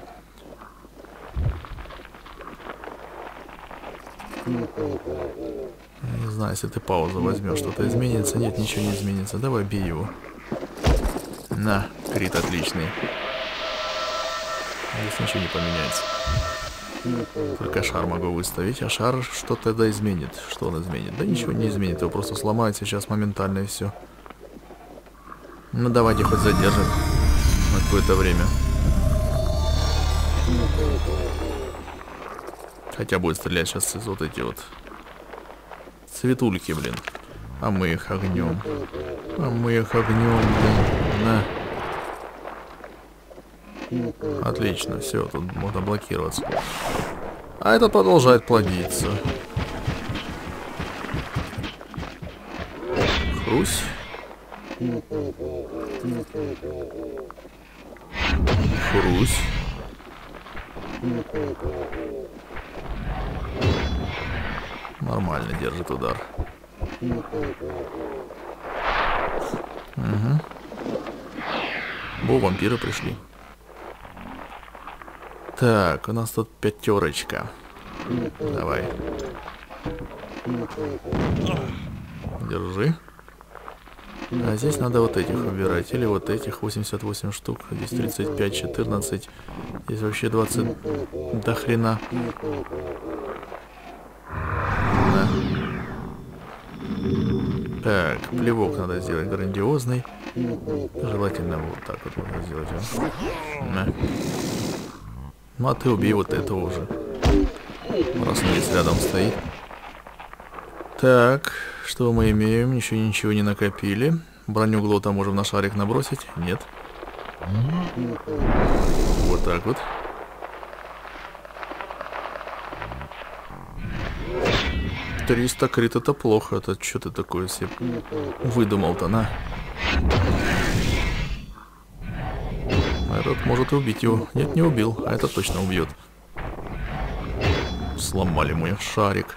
Не знаю, если ты паузу возьмешь, что-то изменится. Нет, ничего не изменится. Давай бей его. На, крит отличный. Здесь ничего не поменяется. Только шар могу выставить, а шар что тогда изменит? Что он изменит? Да ничего не изменит, его просто сломает сейчас моментально и все. Ну давайте хоть задержим. на какое-то время. Хотя будет стрелять сейчас из вот эти вот цветульки, блин. А мы их огнем. А мы их огнем, блин. На. Отлично, все, тут можно блокироваться. А этот продолжает плодиться. Хрусь. Хрусь. Нормально держит удар. Угу. О, вампиры пришли. Так, у нас тут пятерочка. Давай. Держи. А здесь надо вот этих убирать. Или вот этих восемьдесят восемь штук. Здесь тридцать пять, четырнадцать. Здесь вообще двадцать до хрена. Да. Так, плевок надо сделать грандиозный. Желательно вот так вот можно сделать. Да. Ну а ты убей вот этого уже. Раз он здесь рядом стоит. Так, что мы имеем? Еще ничего не накопили. Броню глота можем на шарик набросить? Нет. Вот так вот. триста крит это плохо. Это что ты такое себе выдумал-то, на? Этот может убить его. Нет, не убил. А этот точно убьет. Сломали мой шарик.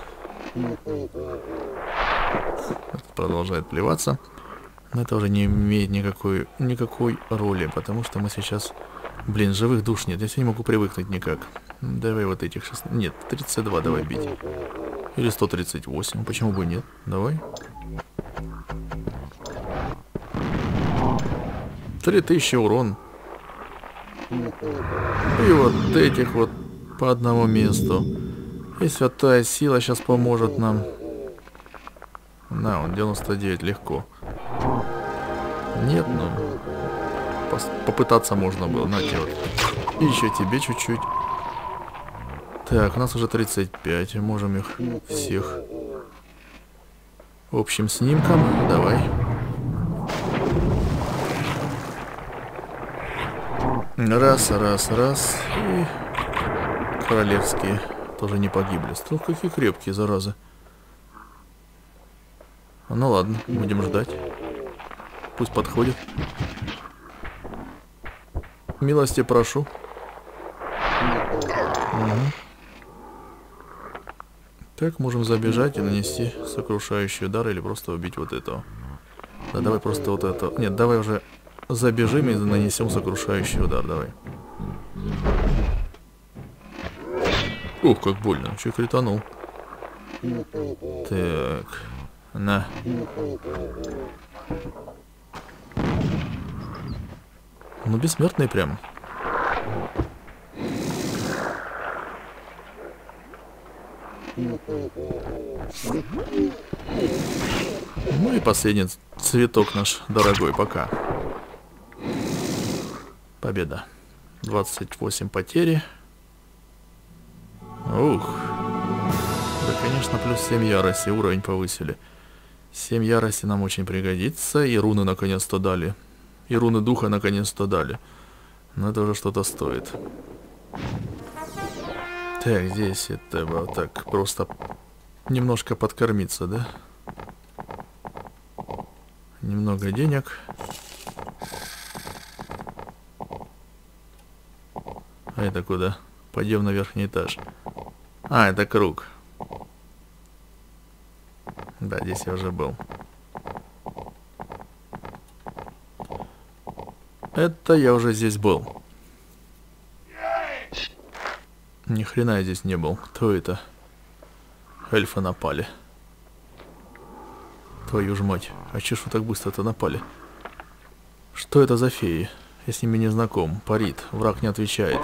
Этот продолжает плеваться. Но это уже не имеет никакой, никакой роли. Потому что мы сейчас... Блин, живых душ нет. Я не могу привыкнуть никак. Давай вот этих шестнадцать... Нет, тридцать два давай бить. Или сто тридцать восемь. Почему бы нет? Давай. три тысячи урон. И вот этих вот по одному месту. И святая сила сейчас поможет нам. На, он девяносто девять легко. Нет, ну... Попытаться можно было. На тебе вот. И еще тебе чуть-чуть. Так, у нас уже тридцать пять. Можем их всех общим снимком. Давай. Раз, раз, раз. И королевские тоже не погибли. Стол, какие крепкие, заразы. Ну ладно, будем ждать. Пусть подходит. Милости прошу. Угу. Так, можем забежать и нанести сокрушающий удар или просто убить вот этого. Да, давай просто вот это. Нет, давай уже забежим и нанесем сокрушающий удар, давай. Ух, как больно, еще кританул. Так, на. Ну, бессмертный прям. Ну и последний цветок наш дорогой, пока. Победа. двадцать восемь потери. Ух. Да, конечно, плюс семь ярости. Уровень повысили. семь ярости нам очень пригодится. И руны наконец-то дали. И руны духа наконец-то дали. Но это уже что-то стоит. Так, здесь это вот так просто немножко подкормиться, да? Немного денег. А это куда? Пойдем на верхний этаж. А, это круг. Да, здесь я уже был. Это я уже здесь был. Ни хрена я здесь не был. Кто это? Эльфы напали. Твою ж мать. А че ж вы так быстро-то напали? Что это за феи? Я с ними не знаком. Парит. Враг не отвечает.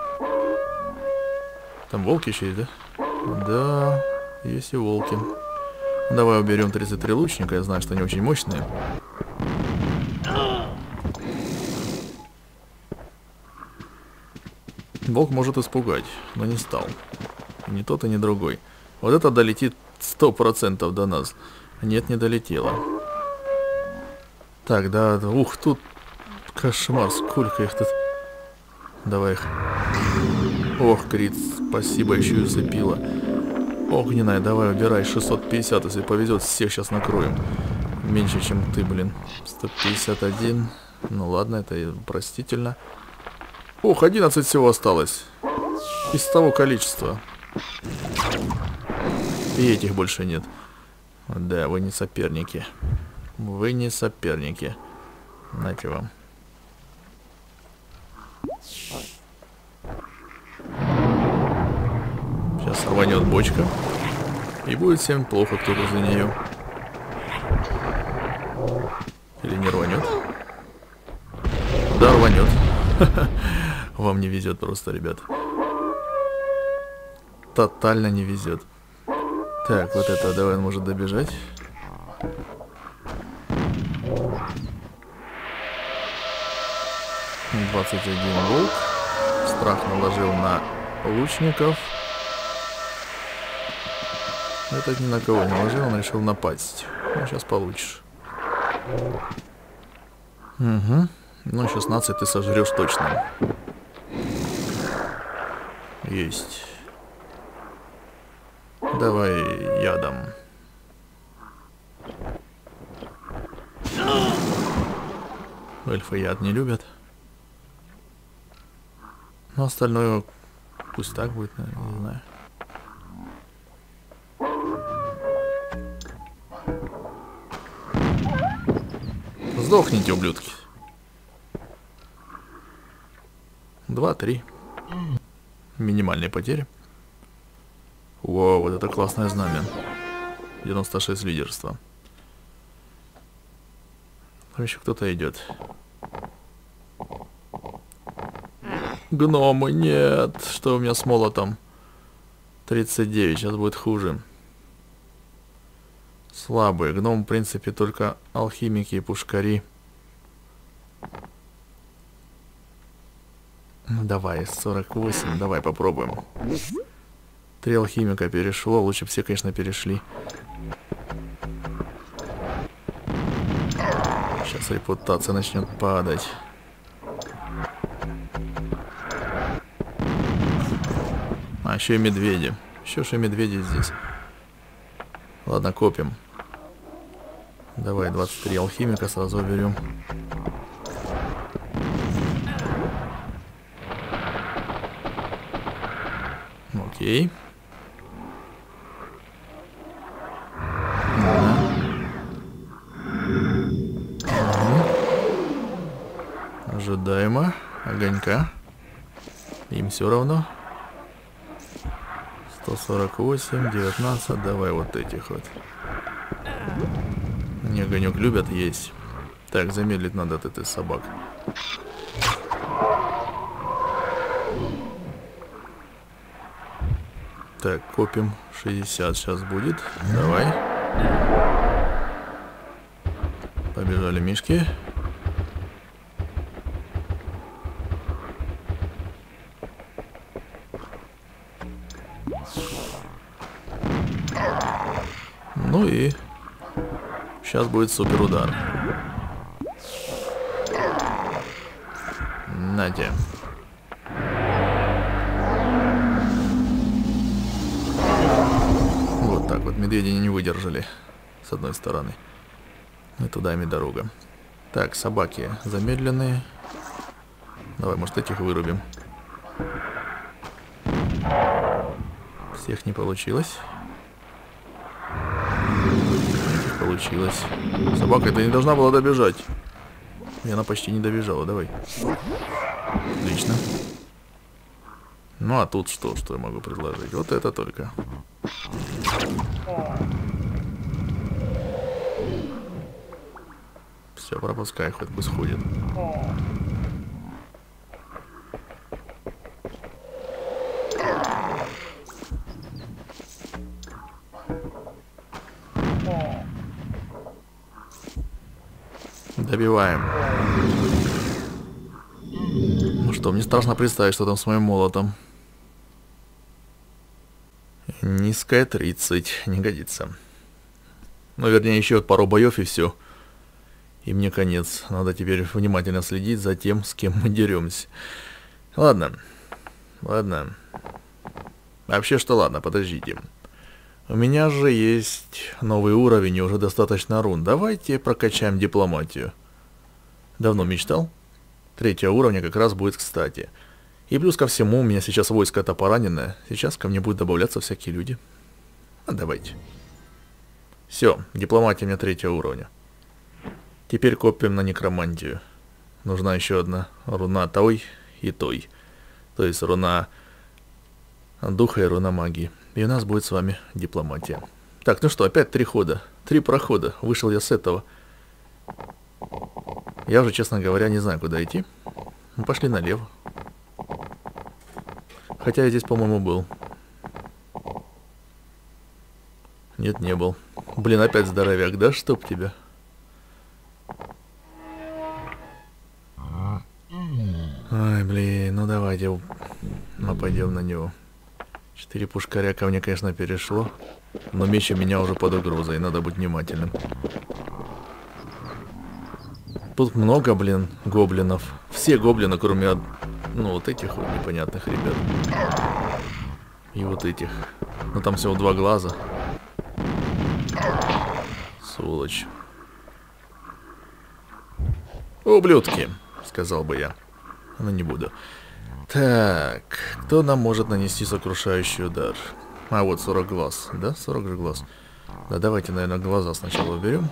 Там волки еще есть, да? Да, есть и волки. Давай уберем тридцать три лучника. Я знаю, что они очень мощные. Волк может испугать, но не стал. И ни тот, и ни другой. Вот это долетит сто процентов до нас. Нет, не долетело. Так, да, ух, тут кошмар, сколько их тут. Давай их. Ох, Крит, спасибо, еще и усыпила. Огненная, давай, убирай, шестьсот пятьдесят, если повезет, всех сейчас накроем. Меньше, чем ты, блин. сто пятьдесят один. Ну ладно, это простительно. Ох, одиннадцать всего осталось. Из того количества. И этих больше нет. Да, вы не соперники. Вы не соперники. Нате вам. Сейчас рванет бочка. И будет всем плохо, кто возле нее. Или не рванет? Да, рванет. Вам не везет просто, ребят. Тотально не везет. Так, вот это давай он может добежать. двадцать один волк. Страх наложил на лучников. Этот ни на кого не наложил, он решил напасть. Ну, сейчас получишь. Угу. Ну, шестнадцать ты сожрешь точно. Есть. Давай ядом. Эльфы яд не любят. Но остальное пусть так будет, наверное, не знаю. Сдохните, ублюдки. Два-три. Минимальные потери. Вау, вот это классное знамя. девяносто шесть лидерства. Там еще кто-то идет. Гномы, нет. Что у меня с молотом? тридцать девять, сейчас будет хуже. Слабые. Гном, в принципе, только алхимики и пушкари. Ну, давай, сорок восемь, давай попробуем. Три алхимика перешло, лучше бы все, конечно, перешли. Сейчас репутация начнет падать. А, еще и медведи. Еще же и медведи здесь. Ладно, копим. Давай, двадцать три алхимика сразу берем. Окей. Ожидаемо. Огонька. Им все равно. сто сорок восемь, девятнадцать. Давай вот этих вот. Они огонек любят есть. Так, замедлить надо от этой собак. Так, копим. шестьдесят сейчас будет. Давай. Побежали мишки. Ну и сейчас будет супер удар. Надя. Вот так вот медведи не выдержали с одной стороны. И туда им и дорога. Так, собаки замедленные. Давай, может, этих вырубим. Всех не получилось. Получилось. Собака это не должна была добежать. И она почти не добежала. Давай. Отлично. Ну а тут что? Что я могу предложить? Вот это только. Все, пропускай, хоть бы сходит. Добиваем. Ну что, мне страшно представить, что там с моим молотом. Низкая тридцать, не годится. Ну, вернее, еще пару боев и все. И мне конец. Надо теперь внимательно следить за тем, с кем мы деремся. Ладно. Ладно. Вообще, что ладно, подождите. У меня же есть новый уровень и уже достаточно рун. Давайте прокачаем дипломатию. Давно мечтал. Третьего уровня как раз будет кстати. И плюс ко всему, у меня сейчас войско-то пораненное. Сейчас ко мне будут добавляться всякие люди. А давайте. Все, дипломатия у меня третьего уровня. Теперь копим на некромантию. Нужна еще одна руна той и той. То есть руна духа и руна магии. И у нас будет с вами дипломатия. Так, ну что, опять три хода. Три прохода. Вышел я с этого. Я уже, честно говоря, не знаю, куда идти. Мы пошли налево. Хотя я здесь, по-моему, был. Нет, не был. Блин, опять здоровяк, да? Чтоб тебя. Ой, блин, ну давайте нападем на него. Четыре пушкаря ко мне, конечно, перешло. Но меч у меня уже под угрозой, надо быть внимательным. Тут много, блин, гоблинов. Все гоблины, кроме, ну, вот этих вот непонятных ребят. И вот этих. Ну, там всего два глаза. Сволочь. Ублюдки, сказал бы я. Но не буду. Так, кто нам может нанести сокрушающий удар? А, вот сорок глаз, да? сорок же глаз. Да, давайте, наверное, глаза сначала уберем.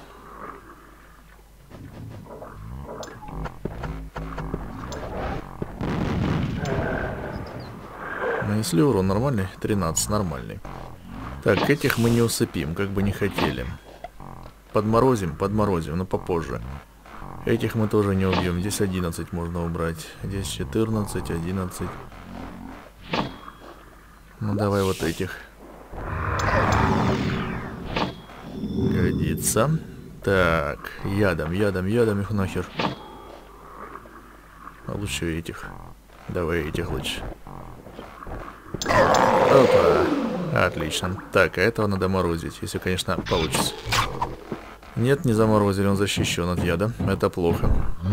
Нанесли урон нормальный? тринадцать, нормальный. Так, этих мы не усыпим, как бы не хотели. Подморозим, подморозим, но попозже. Этих мы тоже не убьем. Здесь одиннадцать можно убрать. Здесь четырнадцать, одиннадцать. Ну давай вот этих. Годится. Так, ядом, ядом, ядом их нахер. А лучше этих. Давай этих лучше. Опа. Отлично. Так, а этого надо морозить, если, конечно, получится. Нет, не заморозили, он защищен от яда. Это плохо.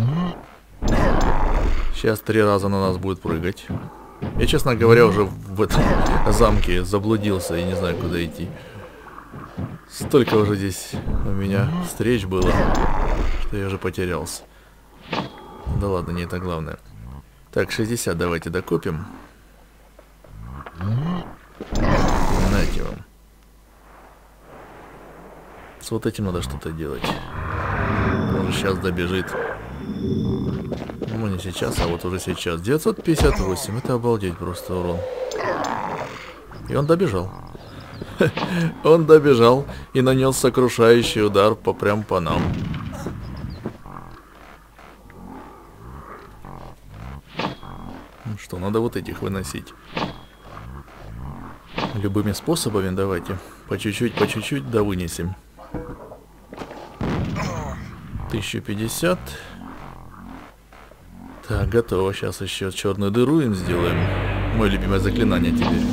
Сейчас три раза на нас будет прыгать. Я, честно говоря, уже в этом замке заблудился и не знаю, куда идти. Столько уже здесь у меня встреч было, что я уже потерялся. Да ладно, не это главное. Так, шестьдесят давайте докупим. Нате вам. С вот этим надо что-то делать. Он сейчас добежит. Ну, не сейчас, а вот уже сейчас. девятьсот пятьдесят восемь. Это обалдеть просто урон. И он добежал. Он добежал и нанес сокрушающий удар по прям по нам. Ну что, надо вот этих выносить. Любыми способами давайте. По чуть-чуть, по чуть-чуть, да вынесем. тысяча пятьдесят. Так, готово. Сейчас еще черную дыру им сделаем. Мое любимое заклинание теперь.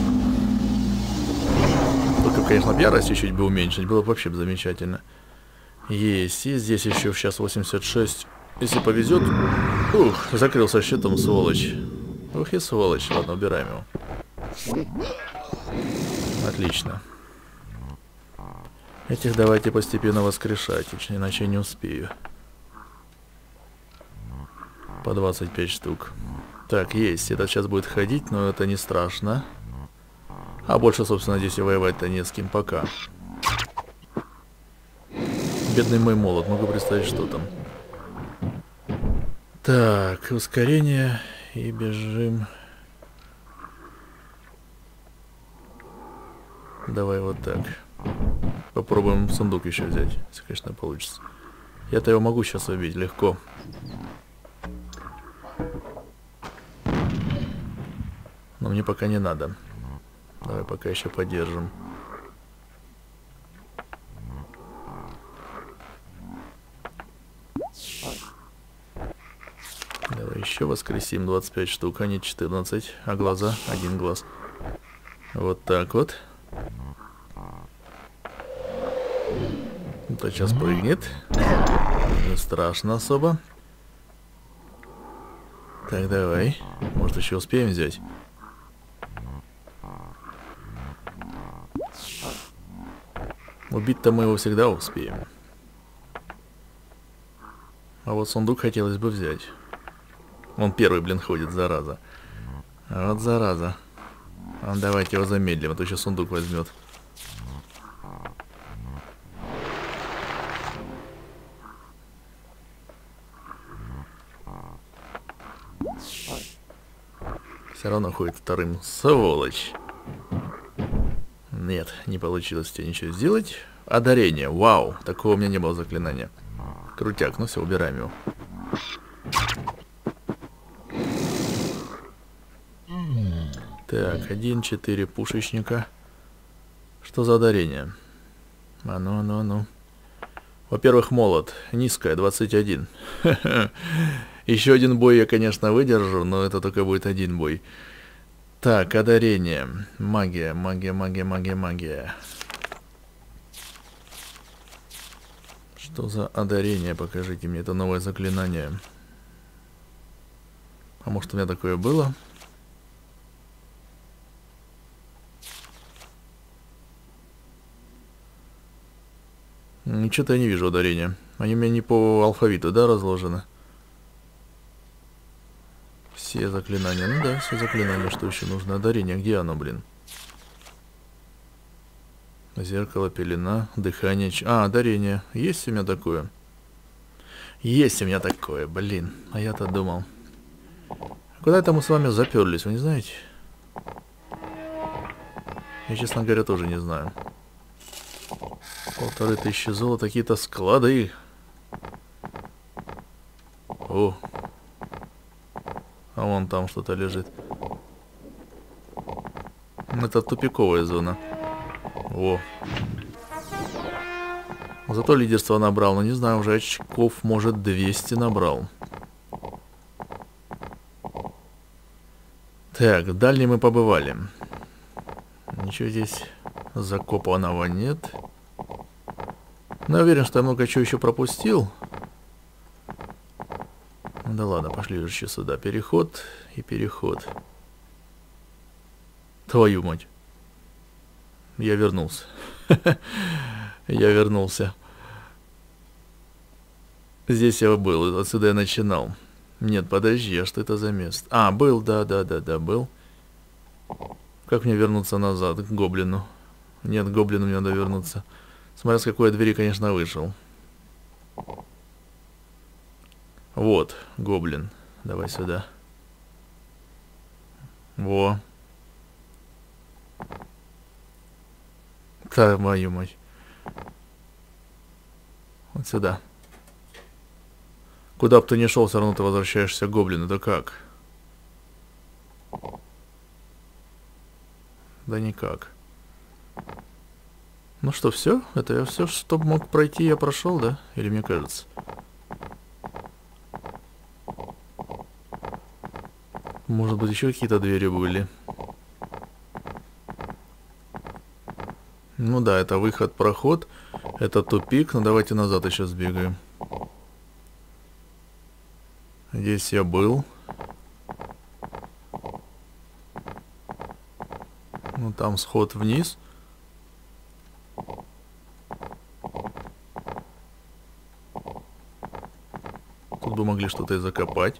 Только, конечно, ярость чуть-чуть бы уменьшить. Было бы вообще замечательно. Есть. И здесь еще сейчас восемьдесят шесть. Если повезет. Ух, закрылся щитом, сволочь. Ух и сволочь. Ладно, убираем его. Отлично. Этих давайте постепенно воскрешать, иначе не успею. По двадцать пять штук. Так, есть. Этот сейчас будет ходить, но это не страшно. А больше, собственно, здесь и воевать-то не с кем пока. Бедный мой молот. Могу представить, что там. Так, ускорение. И бежим. Давай вот так. Попробуем сундук еще взять, если, конечно, получится. Я-то его могу сейчас убить легко. Но мне пока не надо. Давай пока еще подержим. Давай Еще воскресим двадцать пять штук, а не четырнадцать. А глаза? Один глаз. Вот так вот. Это сейчас прыгнет. Не страшно особо. Так, давай. Может, еще успеем взять? Убить-то мы его всегда успеем. А вот сундук хотелось бы взять. Он первый, блин, ходит, зараза. Вот зараза. А давайте его замедлим, а то еще сундук возьмет. Все равно ходит вторым. Сволочь. Нет, не получилось тебе ничего сделать. Одарение. Вау, такого у меня не было заклинания. Крутяк, ну все, убираем его. Так, один, четыре пушечника. Что за одарение? А ну, а ну, а ну. Во-первых, молот. Низкая, двадцать один. Еще один бой я, конечно, выдержу, но это только будет один бой. Так, одарение. Магия, магия, магия, магия, магия. Что за одарение? Покажите мне, это новое заклинание. А может, у меня такое было? Ничего-то я не вижу одарения. Они у меня не по алфавиту, да, разложены? Все заклинания. Ну да, все заклинания. Что еще нужно? Одарение. Где оно, блин? Зеркало, пелена, дыхание. А, одарение. Есть у меня такое? Есть у меня такое, блин. А я-то думал. Куда это мы с вами заперлись, вы не знаете? Я, честно говоря, тоже не знаю. Полторы тысячи золота, какие-то склады. О. А вон там что-то лежит. Это тупиковая зона. О. Зато лидерство набрал. Но не знаю, уже очков, может, двести набрал. Так, в дальней мы побывали. Ничего здесь закопанного нет. Но я уверен, что я много чего еще пропустил. Да ладно, пошли же еще сюда. Переход и переход. Твою мать. Я вернулся. Я вернулся. Здесь я был, отсюда я начинал. Нет, подожди, а что это за место? А, был, да-да-да-да, был. Как мне вернуться назад к гоблину? Нет, к гоблину мне надо вернуться. Смотря с какой двери, конечно, вышел. Вот, гоблин. Давай сюда. Во. Да, мою мать. Вот сюда. Куда бы ты ни шел, все равно ты возвращаешься к гоблину. Да как? Да никак. Ну что, все? Это я все, что мог пройти, я прошел, да? Или мне кажется? Может быть, еще какие-то двери были. Ну да, это выход, проход. Это тупик. Ну давайте назад еще сбегаем. Здесь я был. Ну там сход вниз. Тут бы могли что-то и закопать.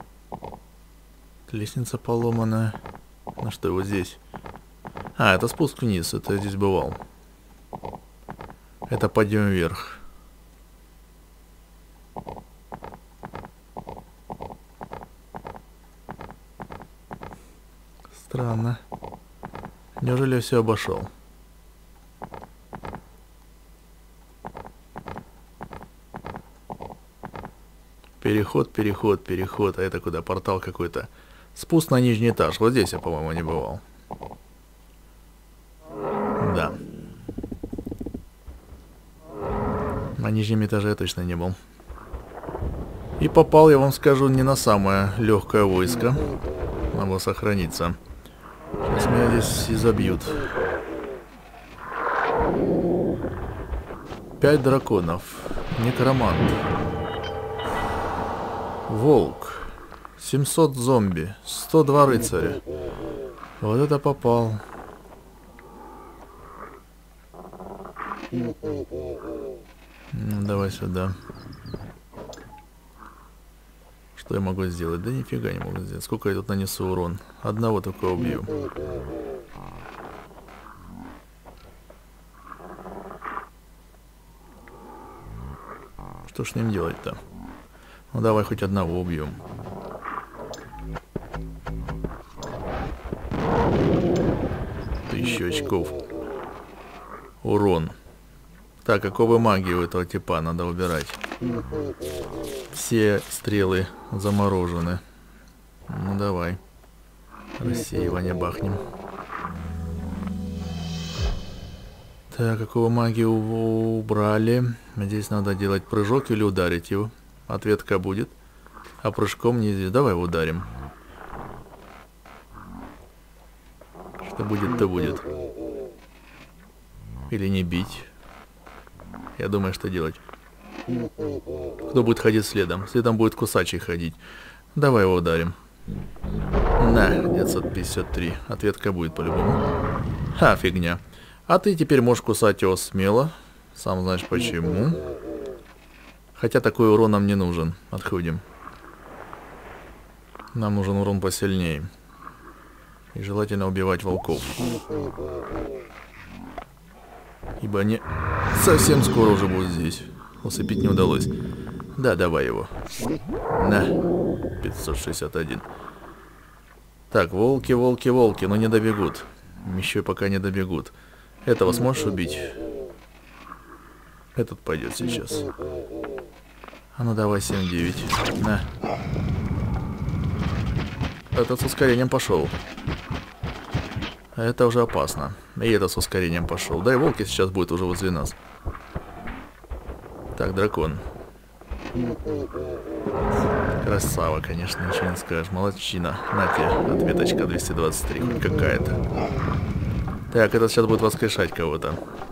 Лестница поломанная. Ну что, вот здесь? А, это спуск вниз. Это я здесь бывал. Это подъем вверх. Странно. Неужели я все обошел? Переход, переход, переход. А это куда? Портал какой-то. Спуск на нижний этаж. Вот здесь я, по-моему, не бывал. Да. На нижнем этаже я точно не был. И попал, я вам скажу, не на самое легкое войско. Надо сохраниться. Сейчас меня здесь и забьют. Пять драконов. Некромант. Волк. семьсот зомби. сто два рыцаря. Вот это попал. Ну, давай сюда. Что я могу сделать? Да нифига не могу сделать. Сколько я тут нанесу урон? Одного только убью. Что ж с ним делать-то? Ну давай хоть одного убьем. Тысячу очков. Урон. Так, какого магии у этого типа надо убирать? Все стрелы заморожены. Ну давай. Рассеивание бахнем. Так, какого магию убрали? Здесь надо делать прыжок или ударить его. Ответка будет. А прыжком не здесь. Давай ударим. Что будет, то будет. Или не бить. Я думаю, что делать. Кто будет ходить следом? Следом будет кусачий ходить. Давай его ударим. На, девятьсот пятьдесят три. Ответка будет по-любому. Ха, фигня. А ты теперь можешь кусать его смело. Сам знаешь почему. Хотя такой урон нам не нужен. Отходим. Нам нужен урон посильнее. И желательно убивать волков. Ибо они совсем скоро уже будут здесь. Усыпить не удалось. Да, давай его. На. пятьсот шестьдесят один. Так, волки, волки, волки. Но не добегут. Еще пока не добегут. Этого сможешь убить? Этот пойдет сейчас. А ну давай семь девять. На. Этот с ускорением пошел. Это уже опасно. И это с ускорением пошел. Да и волки сейчас будет уже возле нас. Так, дракон. Красава, конечно, ничего не скажешь. Молодчина. На тебе, ответочка двести двадцать три. Хоть какая-то. Так, это сейчас будет воскрешать кого-то.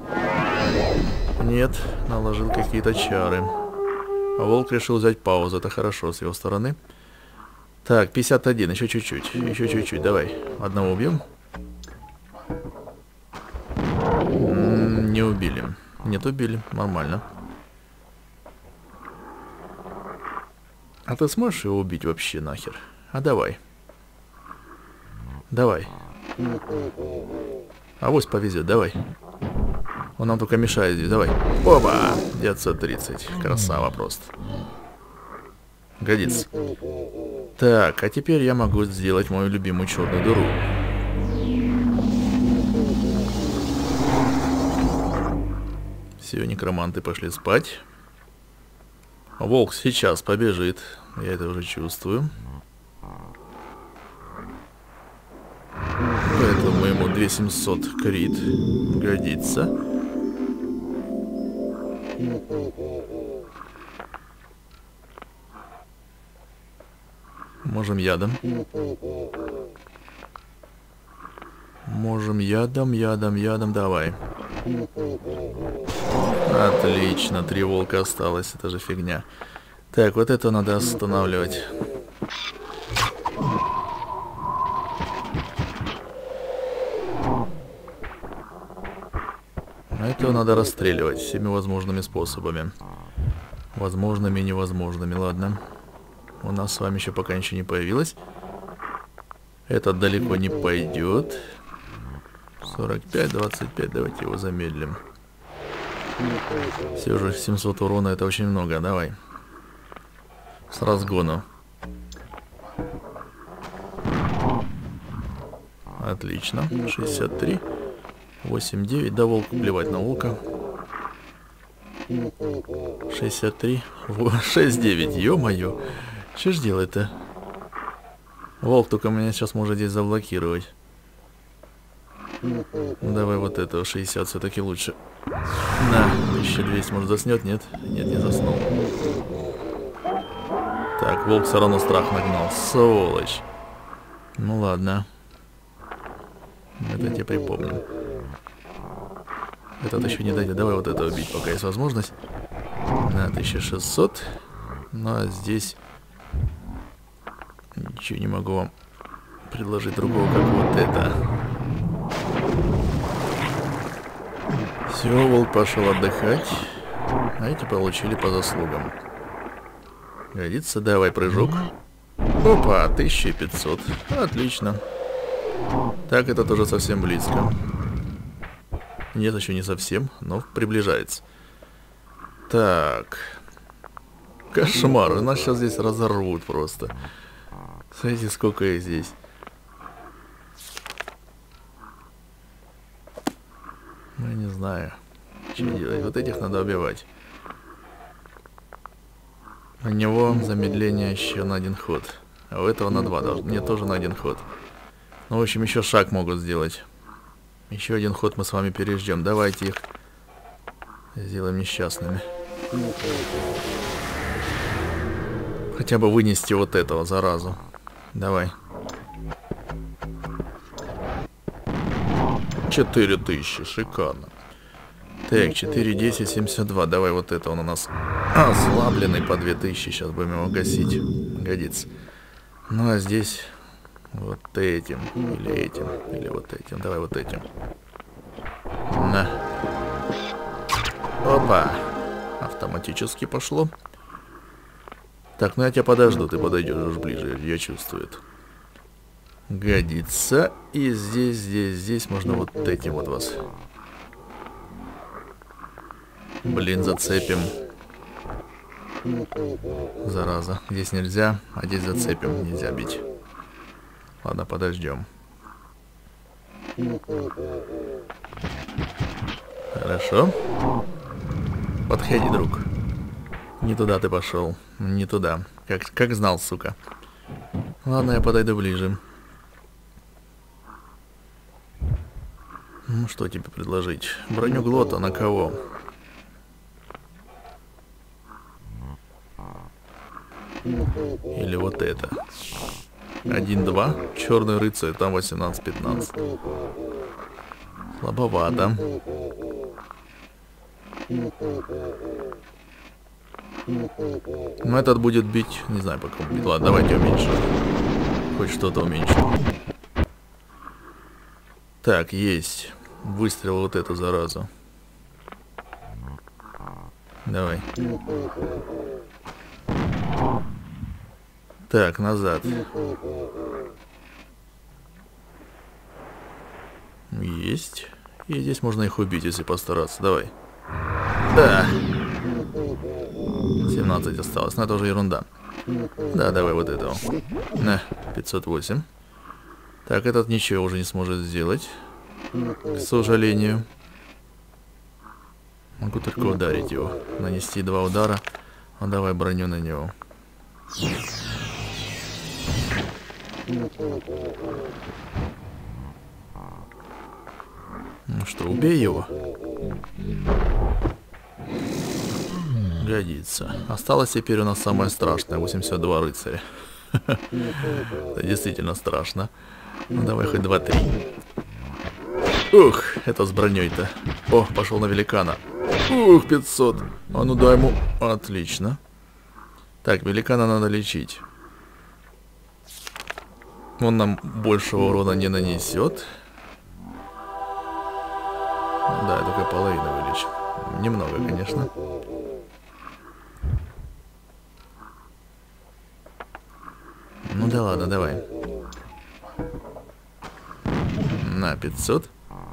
Нет, наложил какие-то чары. А волк решил взять паузу. Это хорошо с его стороны. Так, пятьдесят один. Еще чуть-чуть. Еще чуть-чуть. Давай. Одного убьем. М-м, не убили. Нет, убили. Нормально. А ты сможешь его убить вообще нахер? А давай. Давай. Авось повезет, давай. Он нам только мешает здесь, давай. Опа! девятьсот тридцать. Красава просто. Годится. Так, а теперь я могу сделать мою любимую черную дыру. Все, некроманты пошли спать. Волк сейчас побежит. Я это уже чувствую. Поэтому ему две тысячи семьсот крит годится. Можем ядом. Можем ядом, ядом, ядом, давай. Отлично, три волка осталось, это же фигня. Так, вот это надо останавливать. А этого надо расстреливать всеми возможными способами. Возможными и невозможными, ладно. У нас с вами еще пока ничего не появилось. Этот далеко не пойдет. сорок пять, двадцать пять, давайте его замедлим. Все же семьсот урона, это очень много, давай. С разгону. Отлично, шестьдесят три, восемь девять, да волку плевать на волка. шестьдесят три, шесть девять, ё-моё. Что ж делать-то? Волк только меня сейчас может здесь заблокировать. Давай вот этого, шестьдесят все-таки лучше. На, тысяча двести, может заснет? Нет? Нет, не заснул. волк все равно страх нагнал. Сволочь. Ну ладно. Это тебе припомним. Этот еще не дойдет. Давай вот это убить, пока есть возможность. На тысяча шестьсот. Ну а здесь ничего не могу вам предложить другого, как вот это. Все, волк пошел отдыхать. А эти получили по заслугам. Годится, давай прыжок. Опа, тысяча пятьсот. Отлично. Так, это тоже совсем близко. Нет, еще не совсем, но приближается. Так. Кошмар, нас сейчас здесь разорвут просто. Смотрите, сколько их здесь. Ну, не знаю, что делать. Вот этих надо убивать. У него замедление еще на один ход. А у этого на два должно. Нет, тоже на один ход. Ну, в общем, еще шаг могут сделать. Еще один ход мы с вами переждем. Давайте их сделаем несчастными. Хотя бы вынести вот этого, заразу. Давай. четыре тысячи, шикарно. Так, четыре, десять, семьдесят два. Давай вот это, он у нас ослабленный по две тысячи. Сейчас будем его гасить. Годится. Ну, а здесь вот этим, или этим, или вот этим. Давай вот этим. На. Опа. Автоматически пошло. Так, ну я тебя подожду, ты подойдешь уж ближе, я чувствую это. Годится. И здесь, здесь, здесь можно вот этим вот вас. Блин, зацепим. Зараза. Здесь нельзя, а здесь зацепим. Нельзя бить. Ладно, подождем. Хорошо. Подходи, друг. Не туда ты пошел. Не туда. Как, как знал, сука. Ладно, я подойду ближе. Ну, что тебе предложить? Броню Глота на кого? Или вот это. один-два. Черный рыцарь, там восемнадцать-пятнадцать. Слабовато. Но этот будет бить, не знаю, по кому бить. Ладно, давайте уменьшим. Хоть что-то уменьшим. Так, есть. Выстрел вот эту заразу. Давай. Так, назад. Есть. И здесь можно их убить, если постараться. Давай. Да. семнадцать осталось. Но это уже ерунда. Да, давай вот этого. На, пятьсот восемь. Так, этот ничего уже не сможет сделать. К сожалению. Могу только ударить его. Нанести два удара. Ну, давай броню на него. Ну что, убей его. Годится. Осталось теперь у нас самое страшное. восемьдесят два рыцаря. Это действительно страшно. Ну давай хоть два-три. Ух, это с броней-то. О, пошел на великана. Ух, пятьсот. А ну дай ему. Отлично. Так, великана надо лечить. Он нам большего урона не нанесет. Да, я только половину вылечил. Немного, конечно. Ну да ладно, давай. На пятьсот.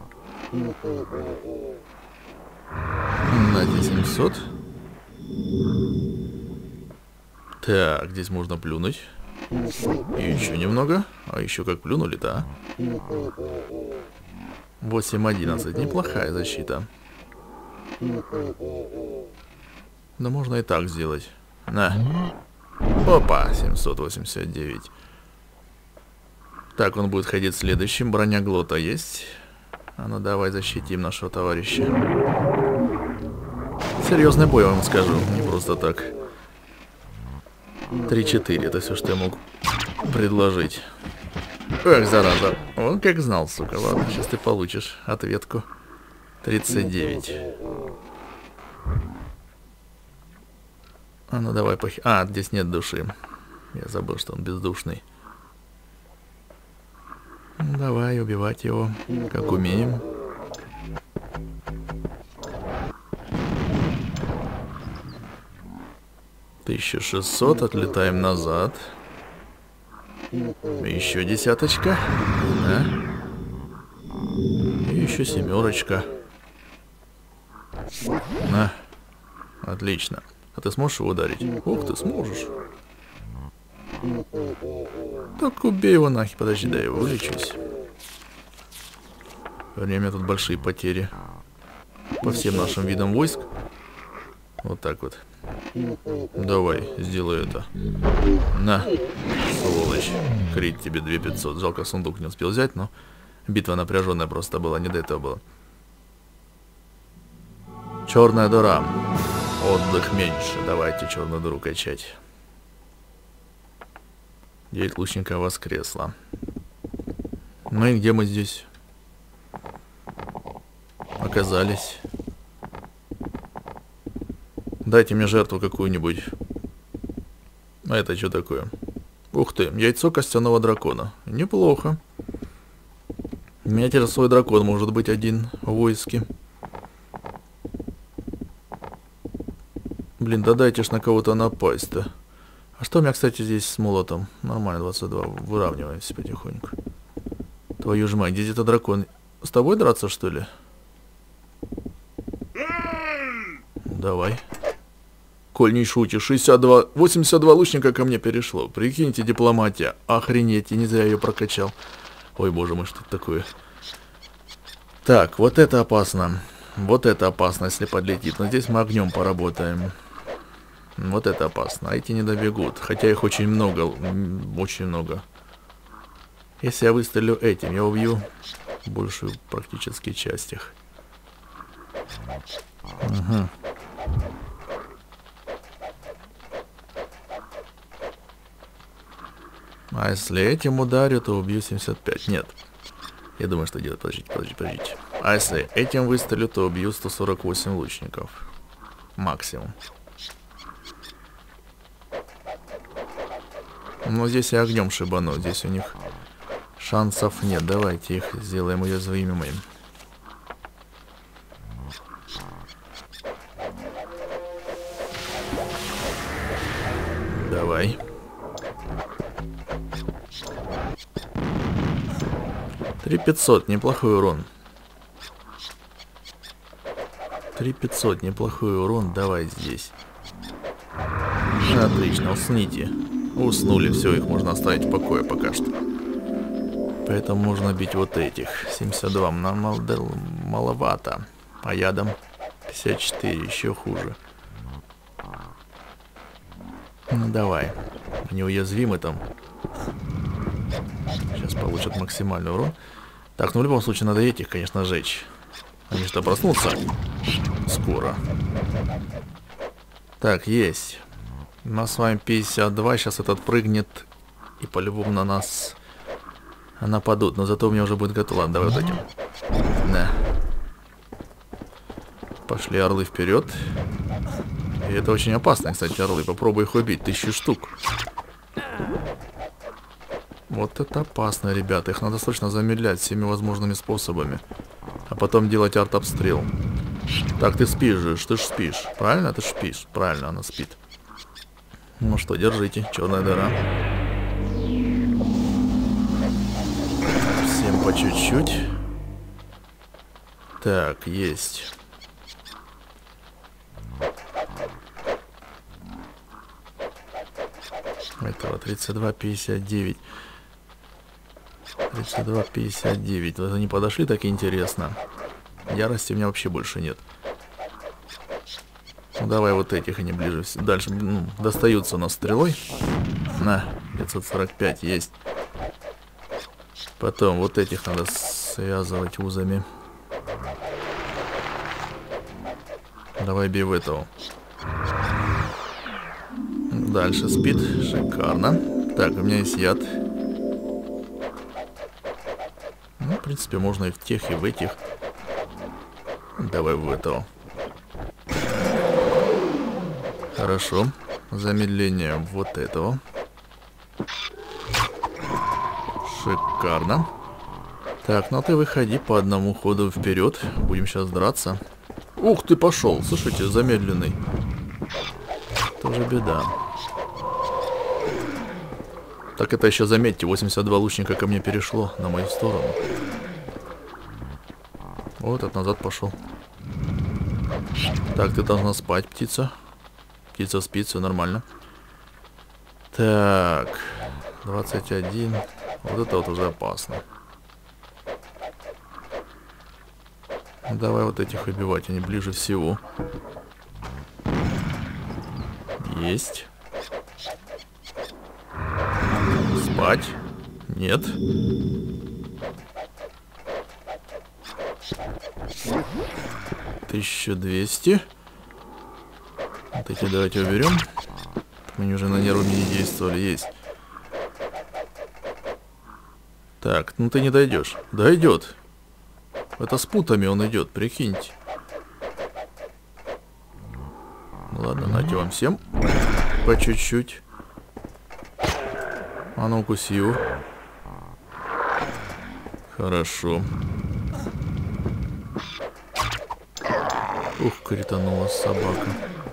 На семьсот. Так, здесь можно плюнуть. И еще немного. А еще как плюнули-то, а? восемь одиннадцать. Неплохая защита. Да можно и так сделать. На. Опа, семьсот восемьдесят девять. Так, он будет ходить следующим. Броня Глота есть. А ну давай защитим нашего товарища. Серьезный бой, вам скажу. Не просто так. три-четыре, это все, что я мог предложить. Эх, зараза. Он как знал, сука. Ладно, сейчас ты получишь ответку. тридцать девять. А ну давай пох... А, здесь нет души. Я забыл, что он бездушный. Ну, давай убивать его, как умеем. тысяча шестьсот, отлетаем назад. Еще десяточка. Да. И еще семерочка. На. Отлично. А ты сможешь его ударить? Ух, ты сможешь. Так убей его нахер. Подожди, дай я вылечусь. Время тут большие потери. По всем нашим видам войск. Вот так вот. Давай, сделай это. На, сволочь. Крит тебе две тысячи пятьсот. Жалко, сундук не успел взять, но битва напряженная просто была, не до этого было. Черная дыра. Отдых меньше. Давайте черную дыру качать. Девять лучника воскресло. Ну и где мы здесь оказались? Дайте мне жертву какую-нибудь. А это что такое? Ух ты, яйцо костяного дракона. Неплохо. У меня теперь свой дракон может быть один в войске. Блин, да дайте ж на кого-то напасть-то. А что у меня, кстати, здесь с молотом? Нормально, двадцать два. Выравниваемся потихоньку. Твою ж мать, где-то дракон. С тобой драться, что ли? Давай. Коль не шутишь, шестьдесят два, восемьдесят два лучника ко мне перешло. Прикиньте, дипломатия. Охренеть, я не зря ее прокачал. Ой, боже мой, что это такое? Так, вот это опасно. Вот это опасно, если подлетит. Но здесь мы огнем поработаем. Вот это опасно. А эти не добегут. Хотя их очень много. Очень много. Если я выстрелю этим, я убью большую практически часть их. Угу. А если этим ударю, то убью семьдесят пять. Нет. Я думаю, что делать. Подождите, подождите, подождите. А если этим выстрелю, то убью сто сорок восемь лучников. Максимум. Но здесь я огнем шибану. Здесь у них шансов нет. Давайте их сделаем уязвимыми. Давай. три пятьсот, неплохой урон. три пятьсот, неплохой урон. Давай здесь. Отлично, усните. Уснули, все, их можно оставить в покое пока что. Поэтому можно бить вот этих. семьдесят два нам маловато. А ядом пятьдесят четыре, еще хуже. Ну давай. Они уязвимы там. Сейчас получат максимальный урон. Так, ну в любом случае надо этих, конечно, сжечь. Они что, проснутся? Скоро. Так, есть. У нас с вами пятьдесят два. Сейчас этот прыгнет. И по-любому на нас нападут. Но зато у меня уже будет готово. Ладно, давай вот этим. Да. Пошли орлы вперед. И это очень опасно, кстати, орлы. Попробуй их убить. Тысячи штук. Вот это опасно, ребята. Их надо срочно замедлять всеми возможными способами. А потом делать арт-обстрел. Так, ты спишь же, ты ж спишь. Правильно? Ты ж спишь. Правильно, она спит. Ну что, держите. Черная дыра. Всем по чуть-чуть. Так, есть. Этого тридцать два пятьдесят девять. тридцать два пятьдесят девять. Вот они подошли, так интересно. Ярости у меня вообще больше нет. Ну давай вот этих, они ближе. Дальше, ну, достаются у нас стрелой. На, пятьсот сорок пять есть. Потом вот этих надо связывать узами. Давай бей в этого. Дальше спит. Шикарно. Так, у меня есть яд. Ну, в принципе, можно и в тех, и в этих. Давай в этого. Хорошо. Замедление вот этого. Шикарно. Так, ну ты выходи по одному ходу вперед. Будем сейчас драться. Ух ты, пошел. Слушайте, замедленный. Тоже беда. Так это еще заметьте, восемьдесят два лучника ко мне перешло на мою сторону. Вот этот назад пошел. Так, ты должна спать, птица. Птица спит, все нормально. Так, двадцать один. Вот это вот уже опасно. Давай вот этих убивать, они ближе всего. Есть. Спать? Нет. тысяча двести. Вот эти давайте уберем. Мы уже на нервы не действовали. Есть. Так, ну ты не дойдешь. Дойдет. Это с путами он идет, прикиньте. Ладно, нате вам всем. По чуть-чуть. А ну, укуси его. Хорошо. Ух, кританула собака.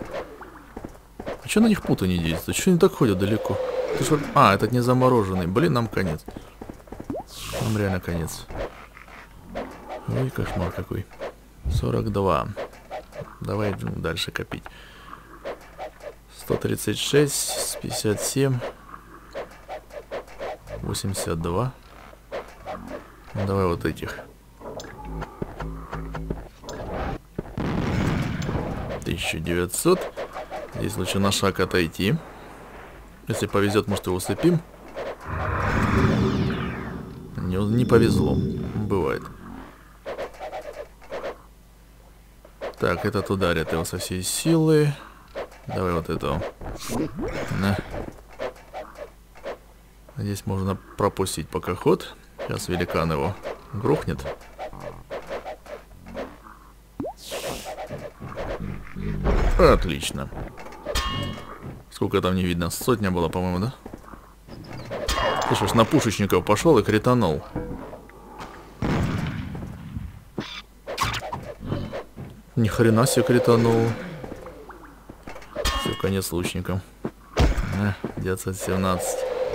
А что на них путы не действуют? Что они так ходят далеко? Ты ж... А, этот не замороженный. Блин, нам конец. Нам реально конец. Ой, кошмар какой. сорок два. Давай дальше копить. сто тридцать шесть, пятьдесят семь, восемьдесят два. Давай вот этих. тысяча девятьсот. Здесь лучше на шаг отойти. Если повезет, может его усыпим. Не, не повезло. Бывает. Так, этот ударит его со всей силы. Давай вот этого. На. Здесь можно пропустить пока ход. Сейчас великан его грохнет. Отлично. Сколько там не видно? Сотня была, по-моему, да? Слушай, на пушечников пошел и кританул. Ни хрена себе кританул. Все, конец лучникам. На, девятьсот семнадцать.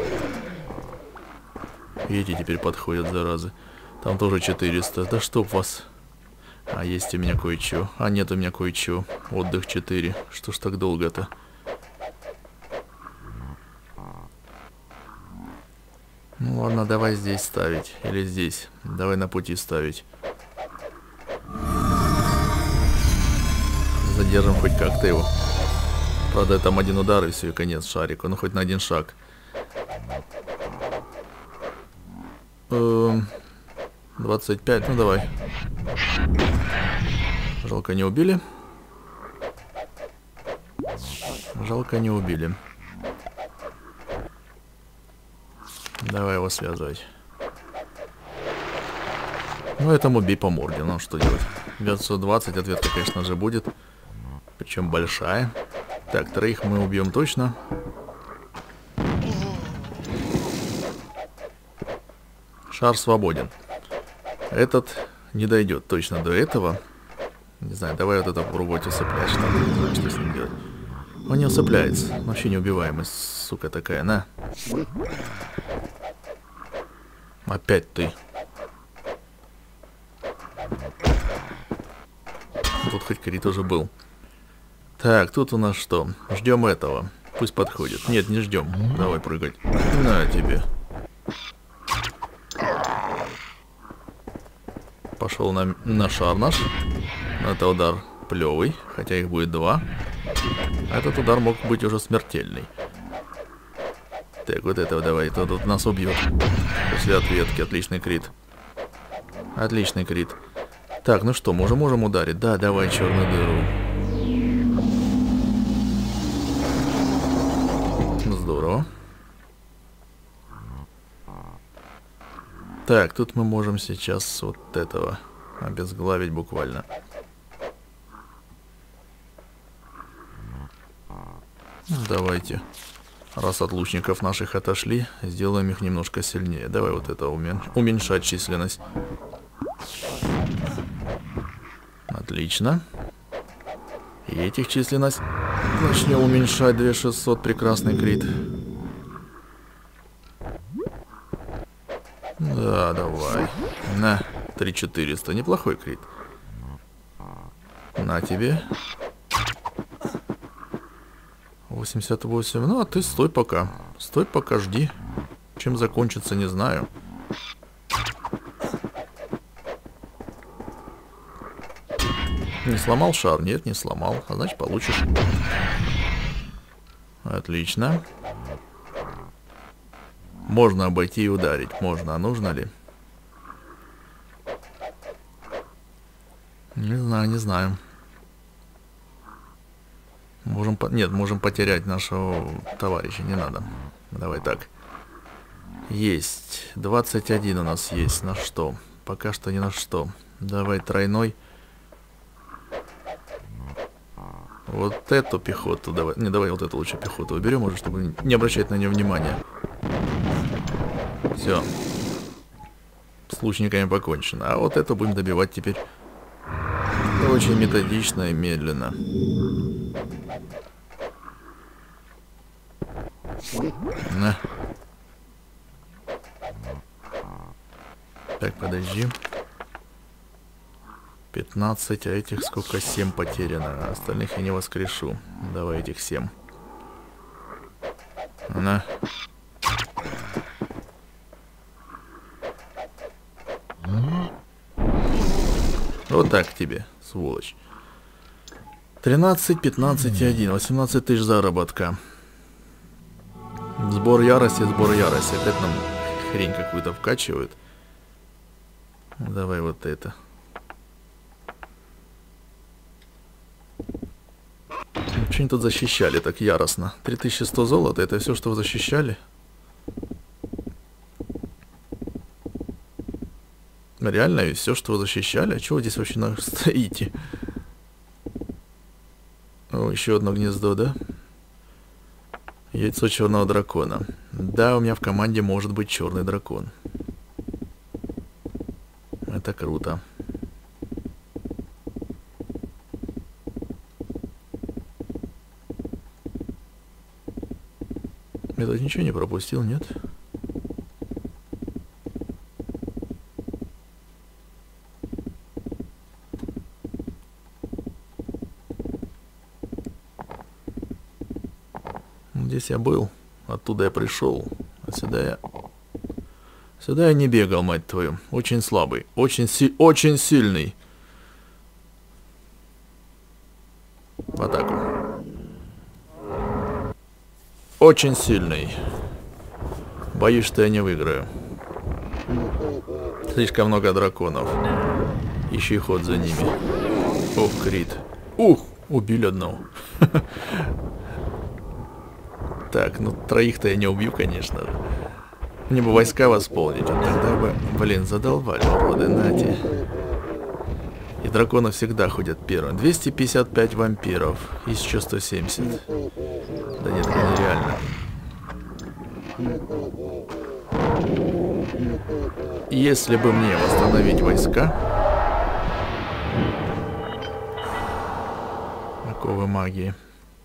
И эти теперь подходят, заразы. Там тоже четыреста. Да чтоб вас. А есть у меня кое-что. А нет у меня кое-что. Отдых четыре. Что ж так долго-то? Ну ладно, давай здесь ставить. Или здесь. Давай на пути ставить. Задержим хоть как-то его. Правда, там один удар и все, и конец шарику. Ну, хоть на один шаг. двадцать пять, ну давай. Жалко, не убили. Жалко, не убили. Давай его связывать. Ну, этому бей по морде. Ну, что делать? девятьсот двадцать, ответка, конечно же, будет. Причем большая. Так, троих мы убьем точно. Шар свободен. Этот не дойдет точно до этого. Не знаю, давай вот это попробовать усыплять. Что, не знаю, что с ним делать. Он не усыпляется. Вообще неубиваемый, сука такая, на. Опять ты. Тут хоть крит уже был. Так, тут у нас что? Ждем этого. Пусть подходит. Нет, не ждем. Давай прыгать. На тебе. Пошел на, на шар наш. Это удар плевый, хотя их будет два. Этот удар мог быть уже смертельный. Так, вот этого давай, то тут нас убьет. После ответки, отличный крит. Отличный крит. Так, ну что, можем, можем ударить? Да, давай черную дыру. Так, тут мы можем сейчас вот этого обезглавить буквально. Давайте. Раз от лучников наших отошли, сделаем их немножко сильнее. Давай вот это умен... уменьшать численность. Отлично. И этих численность начнем уменьшать. две тысячи шестьсот, прекрасный крит. Да, давай. На, три тысячи четыреста, неплохой крит. На тебе. восемьдесят восемь. Ну, а ты стой пока. Стой пока, жди. Чем закончится, не знаю. Не сломал шар? Нет, не сломал. А значит, получишь. Отлично. Можно обойти и ударить. Можно. А нужно ли? Не знаю, не знаю. Можем... По... Нет, можем потерять нашего товарища. Не надо. Давай так. Есть. двадцать один у нас есть. На что? Пока что ни на что. Давай тройной. Вот эту пехоту давай. Не, давай вот эту лучше пехоту уберем, уже, чтобы не обращать на нее внимания. Все. С лучниками покончено. А вот эту будем добивать теперь очень методично и медленно. На. Так, подожди. пятнадцать, а этих сколько? семь потеряно. А остальных я не воскрешу. Давай этих семь. На. Вот так тебе, сволочь. тринадцать, пятнадцать и один. восемнадцать тысяч заработка. Сбор ярости, сбор ярости. Опять нам хрень какую-то вкачивают. Давай вот это. Что они тут защищали так яростно? три тысячи сто золота, это все, что вы защищали? Реально, и все, что вы защищали? А чего вы здесь вообще стоите? О, еще одно гнездо, да? Яйцо черного дракона. Да, у меня в команде может быть черный дракон. Это круто. Я тут ничего не пропустил, нет? Здесь я был, оттуда я пришел, а сюда я... Сюда я не бегал, мать твою. Очень слабый, очень, си... очень сильный. В атаку. Очень сильный. Боюсь, что я не выиграю. Слишком много драконов. Ищи ход за ними. Ох, крит. Ух, убили одного. Так, ну троих-то я не убью, конечно же. Мне бы войска восполнить, вот тогда бы... Блин, задолбали, уроды, нате. И драконы всегда ходят первым. двести пятьдесят пять вампиров. И еще сто семьдесят. Да нет, это нереально. Если бы мне восстановить войска... Оковы магии.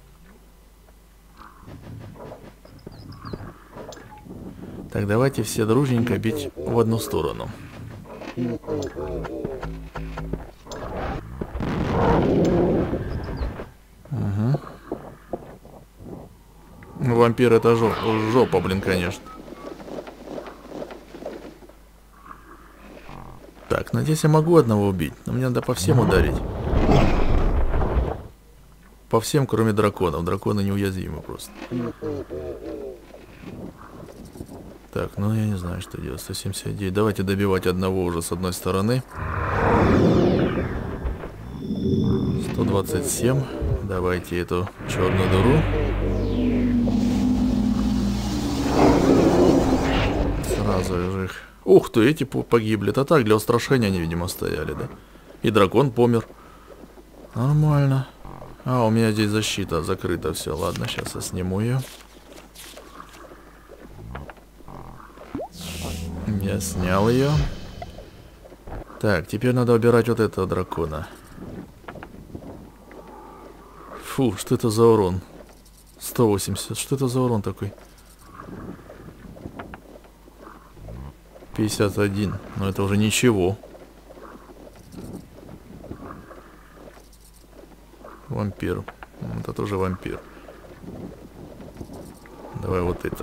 Так, давайте все дружненько бить в одну сторону. Угу. Вампир это жоп, жопа, блин, конечно. Так, надеюсь, я могу одного убить, но мне надо по всем ударить. По всем, кроме драконов. Драконы неуязвимы просто. Так, ну я не знаю, что делать. сто семьдесят девять. Давайте добивать одного уже с одной стороны. сто двадцать семь. Давайте эту черную дыру. Сразу же их. Ух ты, эти погибли. Это так, для устрашения они, видимо, стояли, да? И дракон помер. Нормально. А, у меня здесь защита закрыта. Все, ладно, сейчас я сниму ее. Я снял ее. Так, теперь надо убирать вот этого дракона. Фу, что это за урон? сто восемьдесят. Что это за урон такой? пятьдесят один. Но это уже ничего. Вампир. Это тоже вампир. Давай вот это.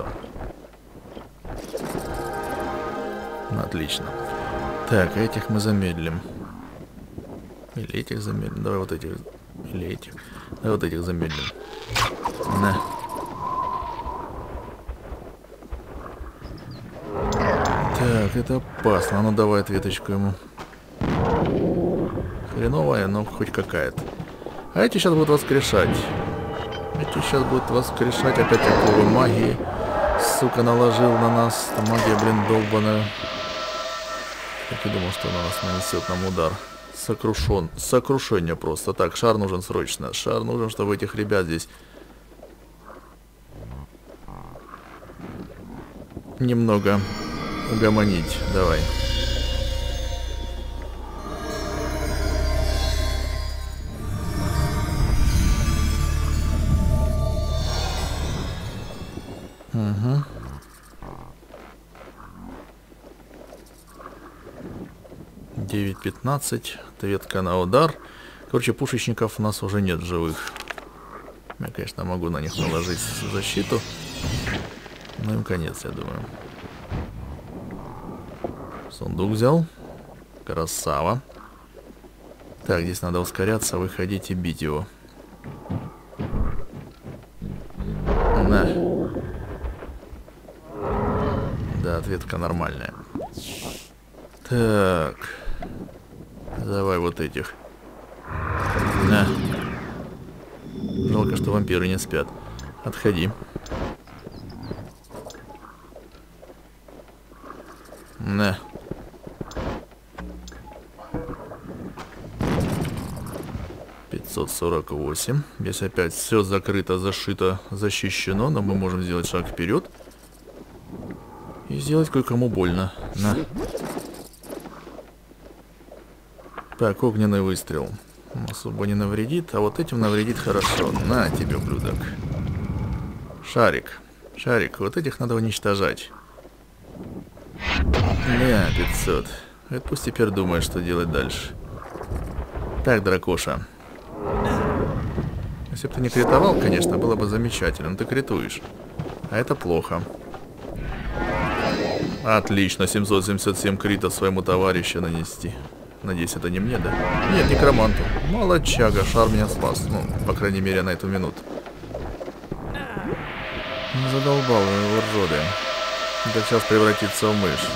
Отлично. Так, этих мы замедлим. Или этих замедлим. Давай вот этих. Или этих. Давай вот этих замедлим. На. Так, это опасно. Ну давай ответочку ему. Хреновая, но хоть какая-то. А эти сейчас будут воскрешать. Эти сейчас будут воскрешать. Опять такого магии. Сука, наложил на нас. Эта магия, блин, долбаная. Так и думал, что она нас нанесет нам удар. Сокрушен. Сокрушение просто. Так, шар нужен срочно. Шар нужен, чтобы этих ребят здесь немного угомонить. Давай. Угу. девять пятнадцать. Ответка на удар. Короче, пушечников у нас уже нет живых. Я, конечно, могу на них наложить защиту. Но им конец, я думаю. Сундук взял. Красава. Так, здесь надо ускоряться, выходить и бить его. На. Да, ответка нормальная. Так. Давай вот этих. На. Жалко, что вампиры не спят. Отходи. На. пятьсот сорок восемь. Здесь опять все закрыто, зашито, защищено, но мы можем сделать шаг вперед и сделать кое-кому больно. На. Так, огненный выстрел. Особо не навредит, а вот этим навредит хорошо. На тебе, ублюдок. Шарик. Шарик, вот этих надо уничтожать. Не, пятьсот. Это пусть теперь думает, что делать дальше. Так, дракоша. Если бы ты не критовал, конечно, было бы замечательно. Но ты критуешь. А это плохо. Отлично, семьсот семьдесят семь критов своему товарищу нанести. Надеюсь, это не мне, да? Нет, некроманту. Молодчага, шар меня спас. Ну, по крайней мере, на эту минуту. Задолбал его ржоды. Это сейчас превратится в мышь.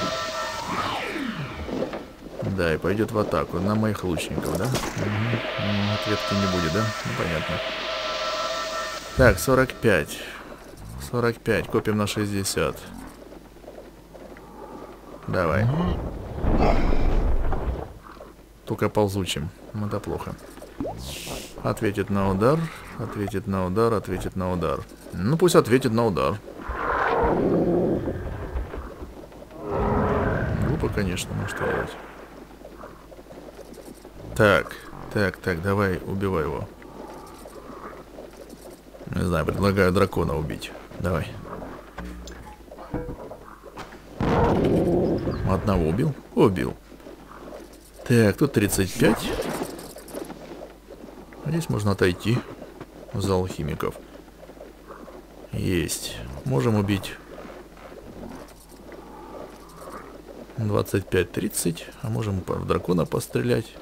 Да, и пойдет в атаку на моих лучников, да? Угу. Ответки не будет, да? Ну, понятно. Так, сорок пять. сорок пять, копим на шестьдесят. Давай. Только ползучим. Это плохо. Ответит на удар. Ответит на удар. Ответит на удар. Ну, пусть ответит на удар. Глупо, конечно, но что делать. Так. Так, так, давай, убивай его. Не знаю, предлагаю дракона убить. Давай. Одного убил? Убил. Так, тут тридцать пять. А здесь можно отойти. В зал химиков. Есть. Можем убить. двадцать пять тридцать. А можем в дракона пострелять.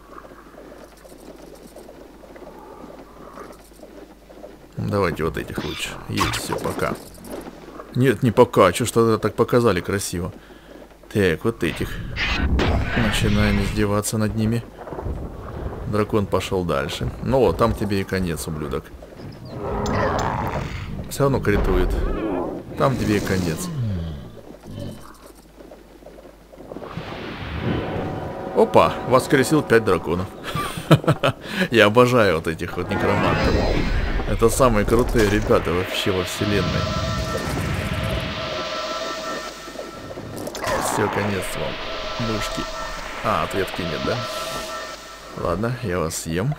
Давайте вот этих лучше. Есть, все, пока. Нет, не пока. Что что-то так показали красиво. Так, вот этих. Начинаем издеваться над ними. Дракон пошел дальше. Ну вот, там тебе и конец, ублюдок. Все равно критует. Там тебе и конец. Опа, воскресил пять драконов. Я обожаю вот этих вот некромантов. Это самые крутые ребята вообще во вселенной. Все, конец вам, мышки. А, ответки нет, да? Ладно, я вас съем.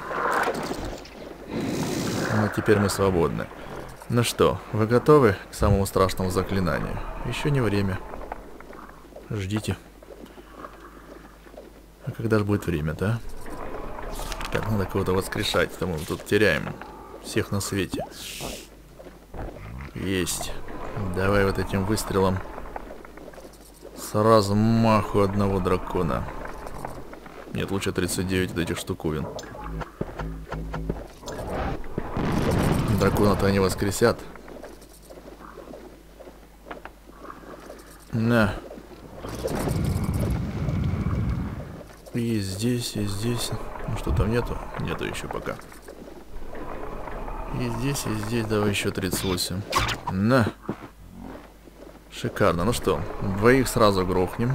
Ну, теперь мы свободны. Ну что, вы готовы к самому страшному заклинанию? Еще не время. Ждите. А когда же будет время, да? Так, надо кого-то воскрешать, потому что мы тут теряем всех на свете. Есть. Давай вот этим выстрелом с размаху одного дракона. Нет, лучше тридцать девять вот этих штуковин. Дракона-то они воскресят. На. И здесь, и здесь. Ну что там нету? Нету еще пока. И здесь, и здесь. Давай еще тридцать восемь. На. Шикарно. Ну что, двоих сразу грохнем.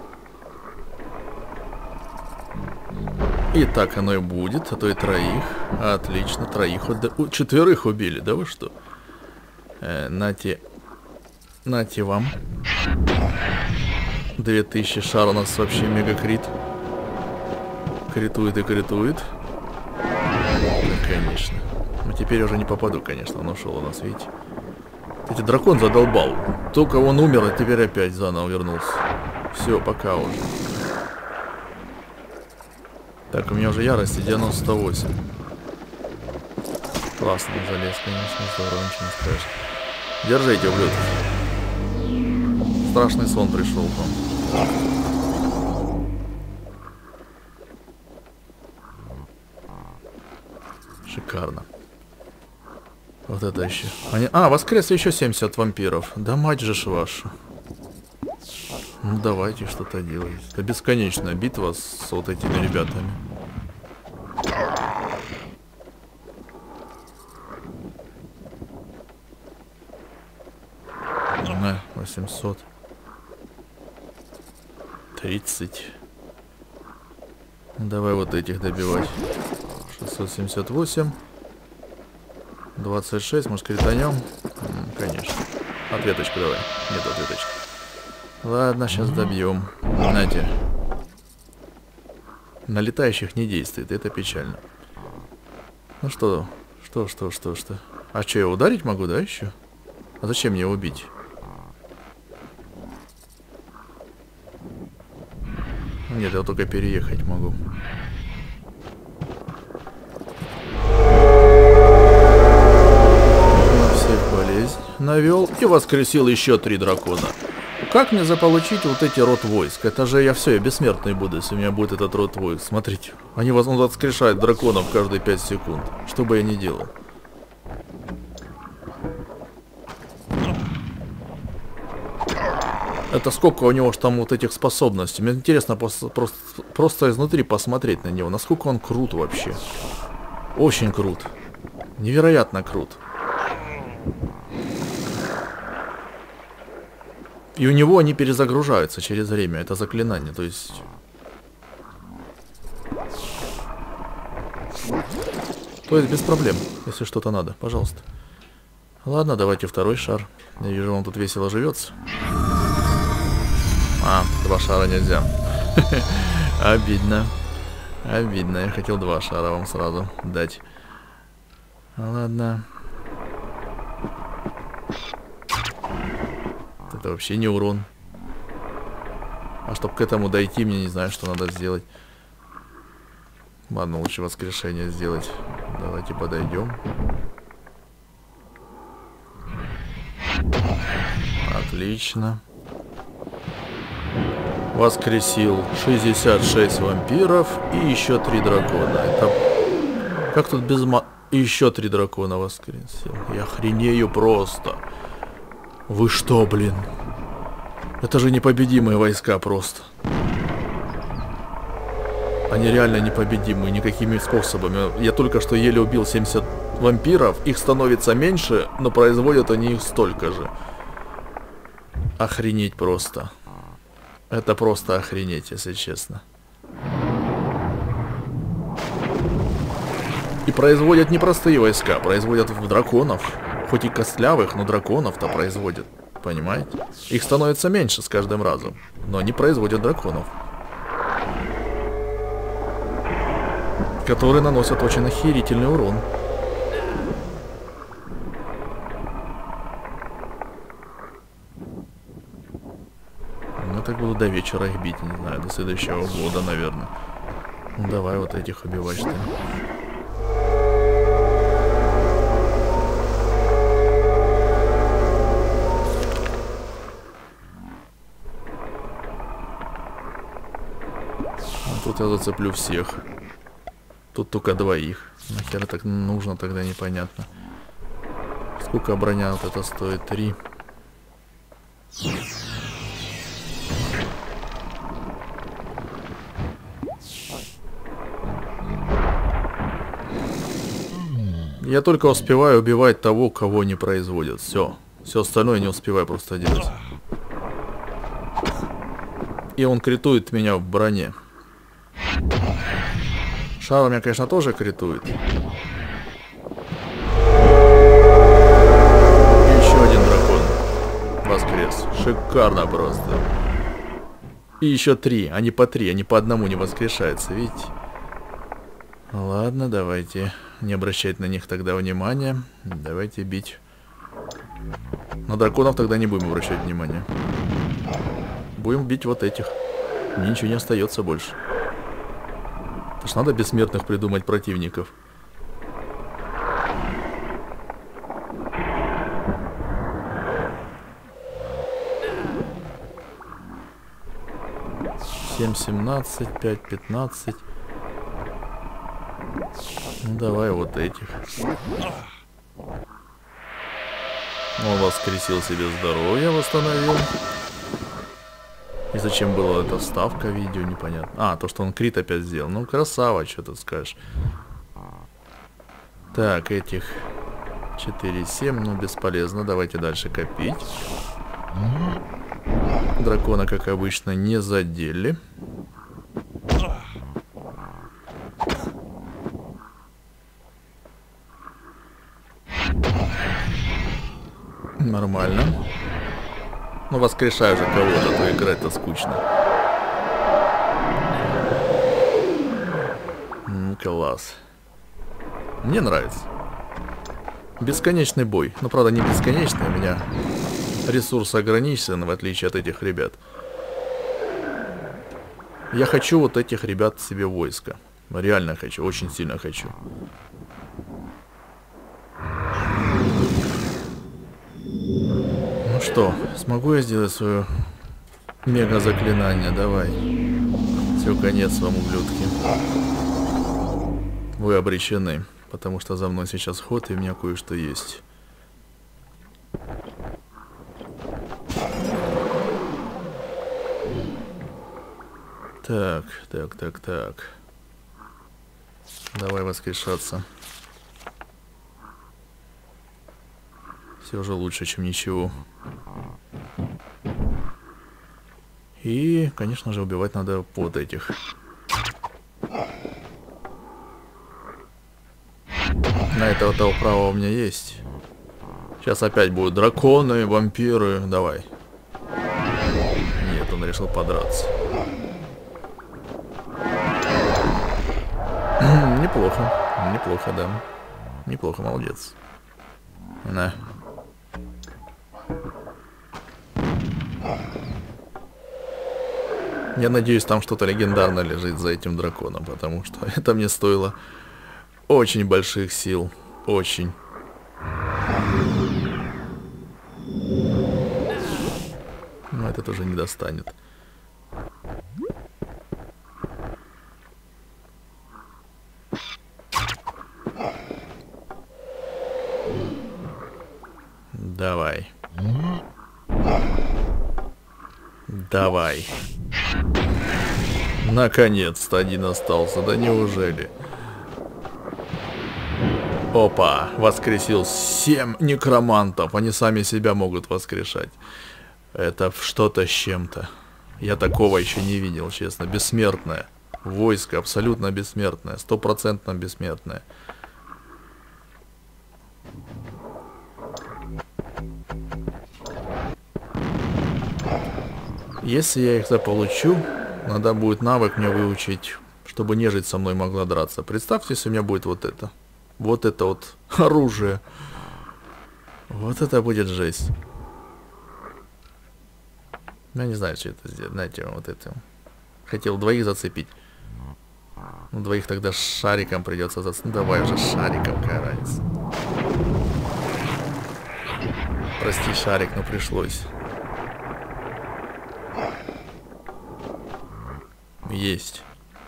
И так оно и будет, а то и троих. Отлично, троих. У, четверых убили, да вы что? Э, нате. Нате вам. Две тысячи, шар у нас вообще мега крит. Критует и критует. Да, конечно. Но теперь уже не попаду, конечно. Он ушел у нас, видите. Эти дракон задолбал. Только он умер, а теперь опять заново вернулся. Все, пока уже. Так, у меня уже ярости девяносто восемь. Классно залез, конечно, здорово, ничего не скажешь. Держите, ублюдки. Страшный сон пришел к вам. Шикарно. Вот это еще. Они... А, воскресли еще семьдесят вампиров. Да мать же ж вашу. Ну давайте что-то делать. Это бесконечная битва с вот этими ребятами. На, восемьсот. тридцать. Давай вот этих добивать. шестьсот семьдесят восемь. двадцать шесть, может, кританем? Конечно. Ответочку давай. Нет ответочки. Ладно, сейчас добьем. Знаете, на летающих не действует, это печально. Ну что, что, что, что, что? А что, я ударить могу, да, еще? А зачем мне убить? Нет, я только переехать могу. На всех болезнь навел и воскресил еще три дракона. Как мне заполучить вот эти род войск? Это же я все, я бессмертный буду, если у меня будет этот род войск. Смотрите, они воскрешают драконов каждые пять секунд. Что бы я ни делал. Это сколько у него ж там вот этих способностей. Мне интересно просто, просто, просто изнутри посмотреть на него. Насколько он крут вообще. Очень крут. Невероятно крут. И у него они перезагружаются через время. Это заклинание, то есть... То есть без проблем, если что-то надо, пожалуйста. Ладно, давайте второй шар. Я вижу, он тут весело живется. А, два шара нельзя. Обидно. Обидно. Я хотел два шара вам сразу дать. Ладно. Это вообще не урон. А чтобы к этому дойти, мне не знаю, что надо сделать. Ладно, лучше воскрешение сделать. Давайте подойдем. Отлично. Воскресил шестьдесят шесть вампиров и еще три дракона. Это... Как тут без ма... Еще три дракона воскресил. Я охренею просто. Вы что, блин? Это же непобедимые войска просто. Они реально непобедимые никакими способами. Я только что еле убил семьдесят вампиров. Их становится меньше, но производят они их столько же. Охренеть просто. Это просто охренеть, если честно. производят не простые войска, производят в драконов. Хоть и костлявых, но драконов-то производят. Понимаете? Их становится меньше с каждым разом. Но они производят драконов. Которые наносят очень охерительный урон. Ну, так буду до вечера их бить, не знаю, до следующего года, наверное. Ну, давай вот этих убивать, что ли. А тут я зацеплю всех. Тут только двоих. Нахера так нужно, тогда непонятно. Сколько броня вот это стоит? Три. Я только успеваю убивать того, кого не производят. Все. Все остальное не успеваю просто делать. И он критует меня в броне. Шар у меня, конечно, тоже критует. И еще один дракон воскрес. Шикарно просто. И еще три. Они по три. Они по одному не воскрешаются, видите? Ладно, давайте не обращать на них тогда внимания. Давайте бить. На драконов тогда не будем обращать внимания. Будем бить вот этих. Мне ничего не остается больше. Потому что надо бессмертных придумать противников. семь, семнадцать, пять, пятнадцать. Ну давай вот этих. Он воскресил себе здоровье, восстановил. И зачем была эта вставка видео, непонятно. А, то, что он крит опять сделал. Ну, красава, что тут скажешь. Так, этих четыре, семь, ну, бесполезно. Давайте дальше копить. Дракона, как обычно, не задели. Нормально. Ну, воскрешаю же кого-то, то играть-то скучно. М, класс. Мне нравится. Бесконечный бой. Ну, правда, не бесконечный. У меня ресурс ограничен, в отличие от этих ребят. Я хочу вот этих ребят себе в войско. Реально хочу, очень сильно хочу. Ну что, смогу я сделать свое мега заклинание? Давай. Все, конец вам, ублюдки. Вы обречены, потому что за мной сейчас ход, и у меня кое-что есть. Так, так, так, так. Давай воскрешаться. Все же лучше, чем ничего. И, конечно же, убивать надо вот этих. На этого-то право у меня есть. Сейчас опять будут драконы, вампиры. Давай. Нет, он решил подраться. Неплохо. Неплохо, да. Неплохо, молодец. На. Я надеюсь, там что-то легендарное лежит за этим драконом, потому что это мне стоило очень больших сил. Очень. Но этот уже не достанет. Давай. Давай. Наконец-то один остался. Да неужели? Опа. Воскресил семь некромантов. Они сами себя могут воскрешать. Это что-то с чем-то. Я такого еще не видел, честно. Бессмертное. Войско абсолютно бессмертное. Стопроцентно бессмертное. Если я их заполучу, надо будет навык мне выучить, чтобы нежить со мной могла драться. Представьте, если у меня будет вот это. Вот это вот оружие. Вот это будет жесть. Я не знаю, что это сделать. Знаете, вот это. Хотел двоих зацепить. Ну, двоих тогда шариком придется зацепить. Ну, давай уже шариком, какая разница. Прости, шарик, но пришлось. Есть.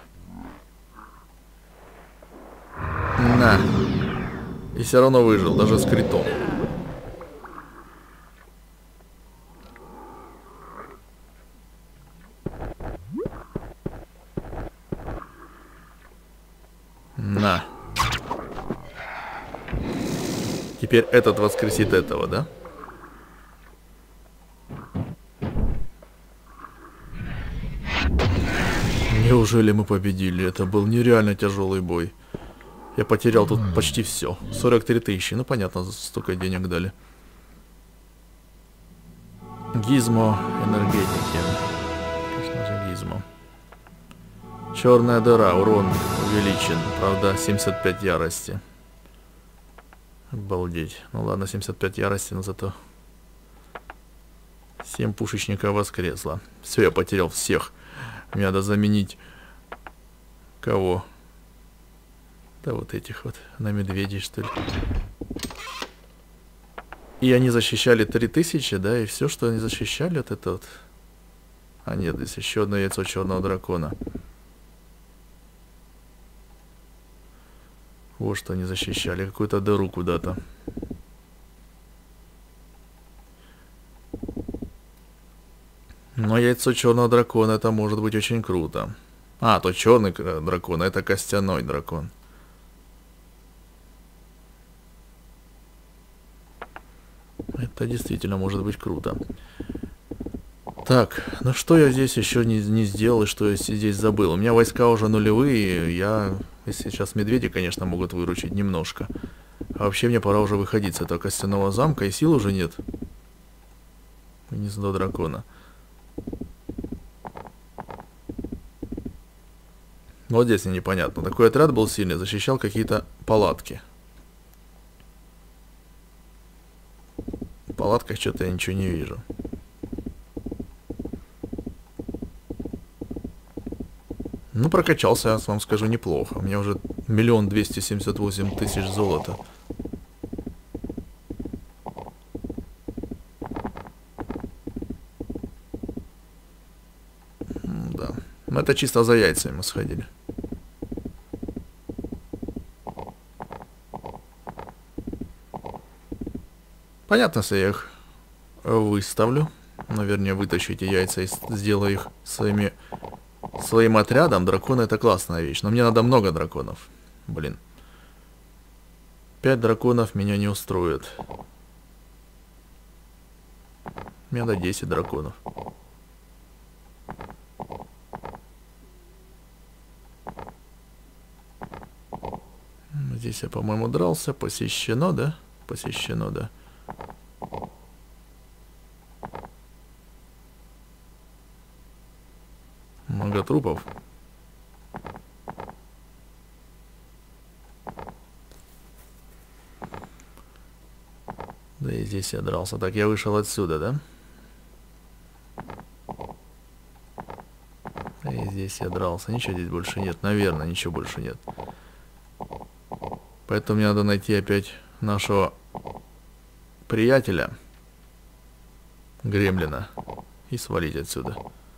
На. И все равно выжил, даже с критом. На. Теперь этот воскресит этого, да? Неужели мы победили? Это был нереально тяжелый бой. Я потерял тут почти все. сорок три тысячи. Ну, понятно, столько денег дали. Гизмо энергетики. Конечно же, гизмо. Черная дыра. Урон увеличен. Правда, семьдесят пять ярости. Обалдеть. Ну ладно, семьдесят пять ярости, но зато семь пушечников воскресло. Все, я потерял всех. Мне надо заменить кого? Да вот этих вот, на медведей, что ли. И они защищали три тысячи, да, и все, что они защищали, вот это вот. А нет, здесь еще одно яйцо черного дракона. Вот что они защищали, какую-то дыру куда-то. Но яйцо черного дракона, это может быть очень круто. А, то черный дракон, а это костяной дракон. Это действительно может быть круто. Так, ну что я здесь еще не, не сделал и что я здесь забыл? У меня войска уже нулевые, я... Если сейчас медведи, конечно, могут выручить немножко. А вообще мне пора уже выходить с этого костяного замка, и сил уже нет. Гнездо дракона. Вот здесь мне непонятно. Такой отряд был сильный, защищал какие-то палатки. В палатках что-то я ничего не вижу. Ну, прокачался, я вам скажу, неплохо. У меня уже миллион двести семьдесят восемь тысяч золота. Да. Но это чисто за яйцами мы сходили. Понятно, если я их выставлю. Наверное, вытащу эти яйца и сделаю их своими... Своим отрядом. Драконы — это классная вещь. Но мне надо много драконов. Блин. Пять драконов меня не устроит. Мне надо десять драконов. Здесь я, по-моему, дрался. Посещено, да? Посещено, да. Много трупов. Да и здесь я дрался. Так, я вышел отсюда, да? Да и здесь я дрался. Ничего здесь больше нет. Наверное, ничего больше нет. Поэтому мне надо найти опять нашего приятеля. Гремлина. И свалить отсюда.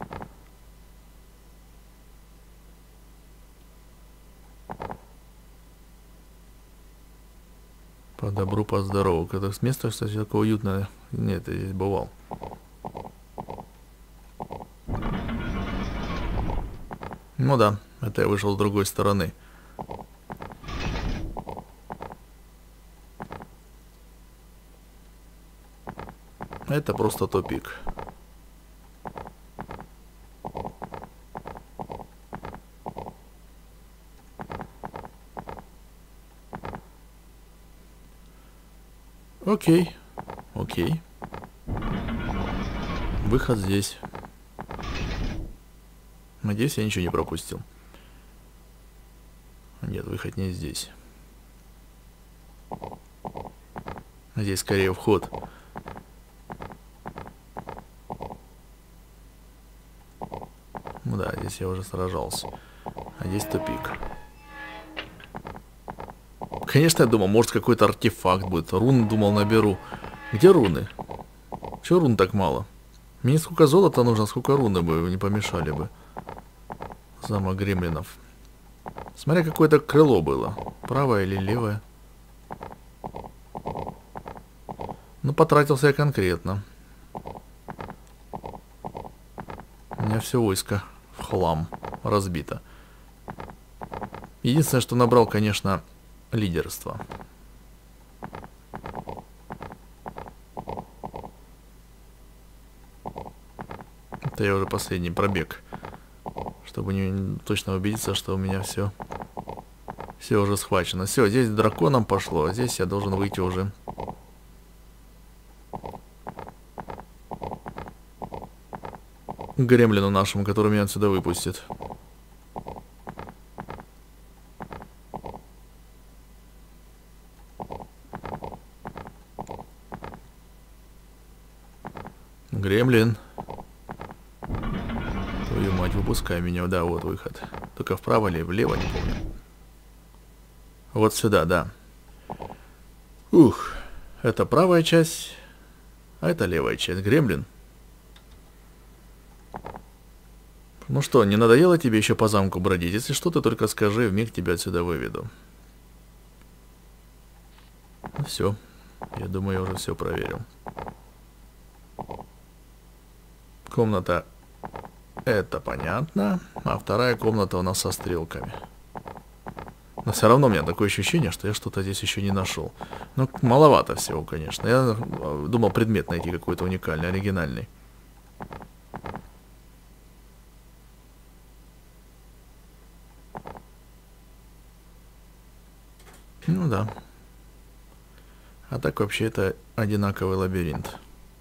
По добру, по здорову. Когда с места, кстати, такое уютное. Нет, я здесь бывал. Ну да, это я вышел с другой стороны. Это просто тупик. Окей. Окей. Выход здесь. Надеюсь, я ничего не пропустил. Нет, выход не здесь. Здесь скорее вход. Ну да, здесь я уже сражался. А здесь тупик. Конечно, я думал, может какой-то артефакт будет. Рун, думал, наберу. Где руны? Чего рун так мало? Мне сколько золота нужно, сколько руны бы не помешали бы. Замок гремлинов. Смотри, какое-то крыло было. Правое или левое? Ну, потратился я конкретно. У меня все войско в хлам разбито. Единственное, что набрал, конечно, лидерство. Это я уже последний пробег. Чтобы не точно убедиться, что у меня все все уже схвачено. Все, здесь драконом пошло, а здесь я должен выйти уже. К гремлину нашему, который меня отсюда выпустит. Гремлин. Твою мать, выпускай меня. Да, вот выход. Только вправо или влево, не помню. Вот сюда, да. Ух, это правая часть, а это левая часть. Гремлин. Ну что, не надоело тебе еще по замку бродить? Если что, ты только скажи, вмиг тебя отсюда выведу. Ну все. Я думаю, я уже все проверил. Комната, это понятно. А вторая комната у нас со стрелками. Но все равно у меня такое ощущение, что я что-то здесь еще не нашел. Ну, маловато всего, конечно. Я думал предмет найти какой-то уникальный, оригинальный. Ну да. А так вообще это одинаковый лабиринт.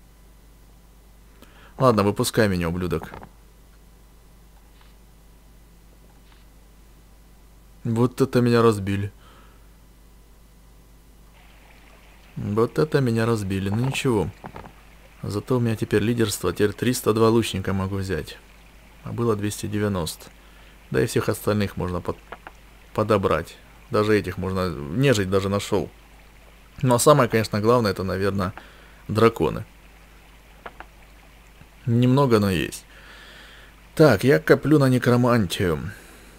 Ладно, выпускай меня, ублюдок. Вот это меня разбили. Вот это меня разбили. Ну ничего. Зато у меня теперь лидерство. Теперь триста два лучника могу взять. А было двести девяносто. Да и всех остальных можно под... подобрать. Даже этих можно... Нежить даже нашел. Но самое, конечно, главное, это, наверное, драконы. Немного, но есть. Так, я коплю на некромантию.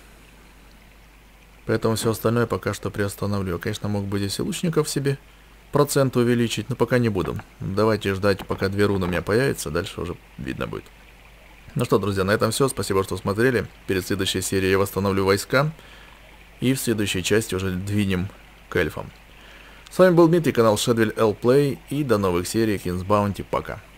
Поэтому все остальное пока что приостановлю. Я, конечно, мог бы здесь и лучников себе процент увеличить, но пока не буду. Давайте ждать, пока две руны у меня появятся. Дальше уже видно будет. Ну что, друзья, на этом все. Спасибо, что смотрели. Перед следующей серией я восстановлю войска. И в следующей части уже двинем к эльфам. С вами был Дмитрий, канал Shadwell L Play. И до новых серий King's Bounty. Пока.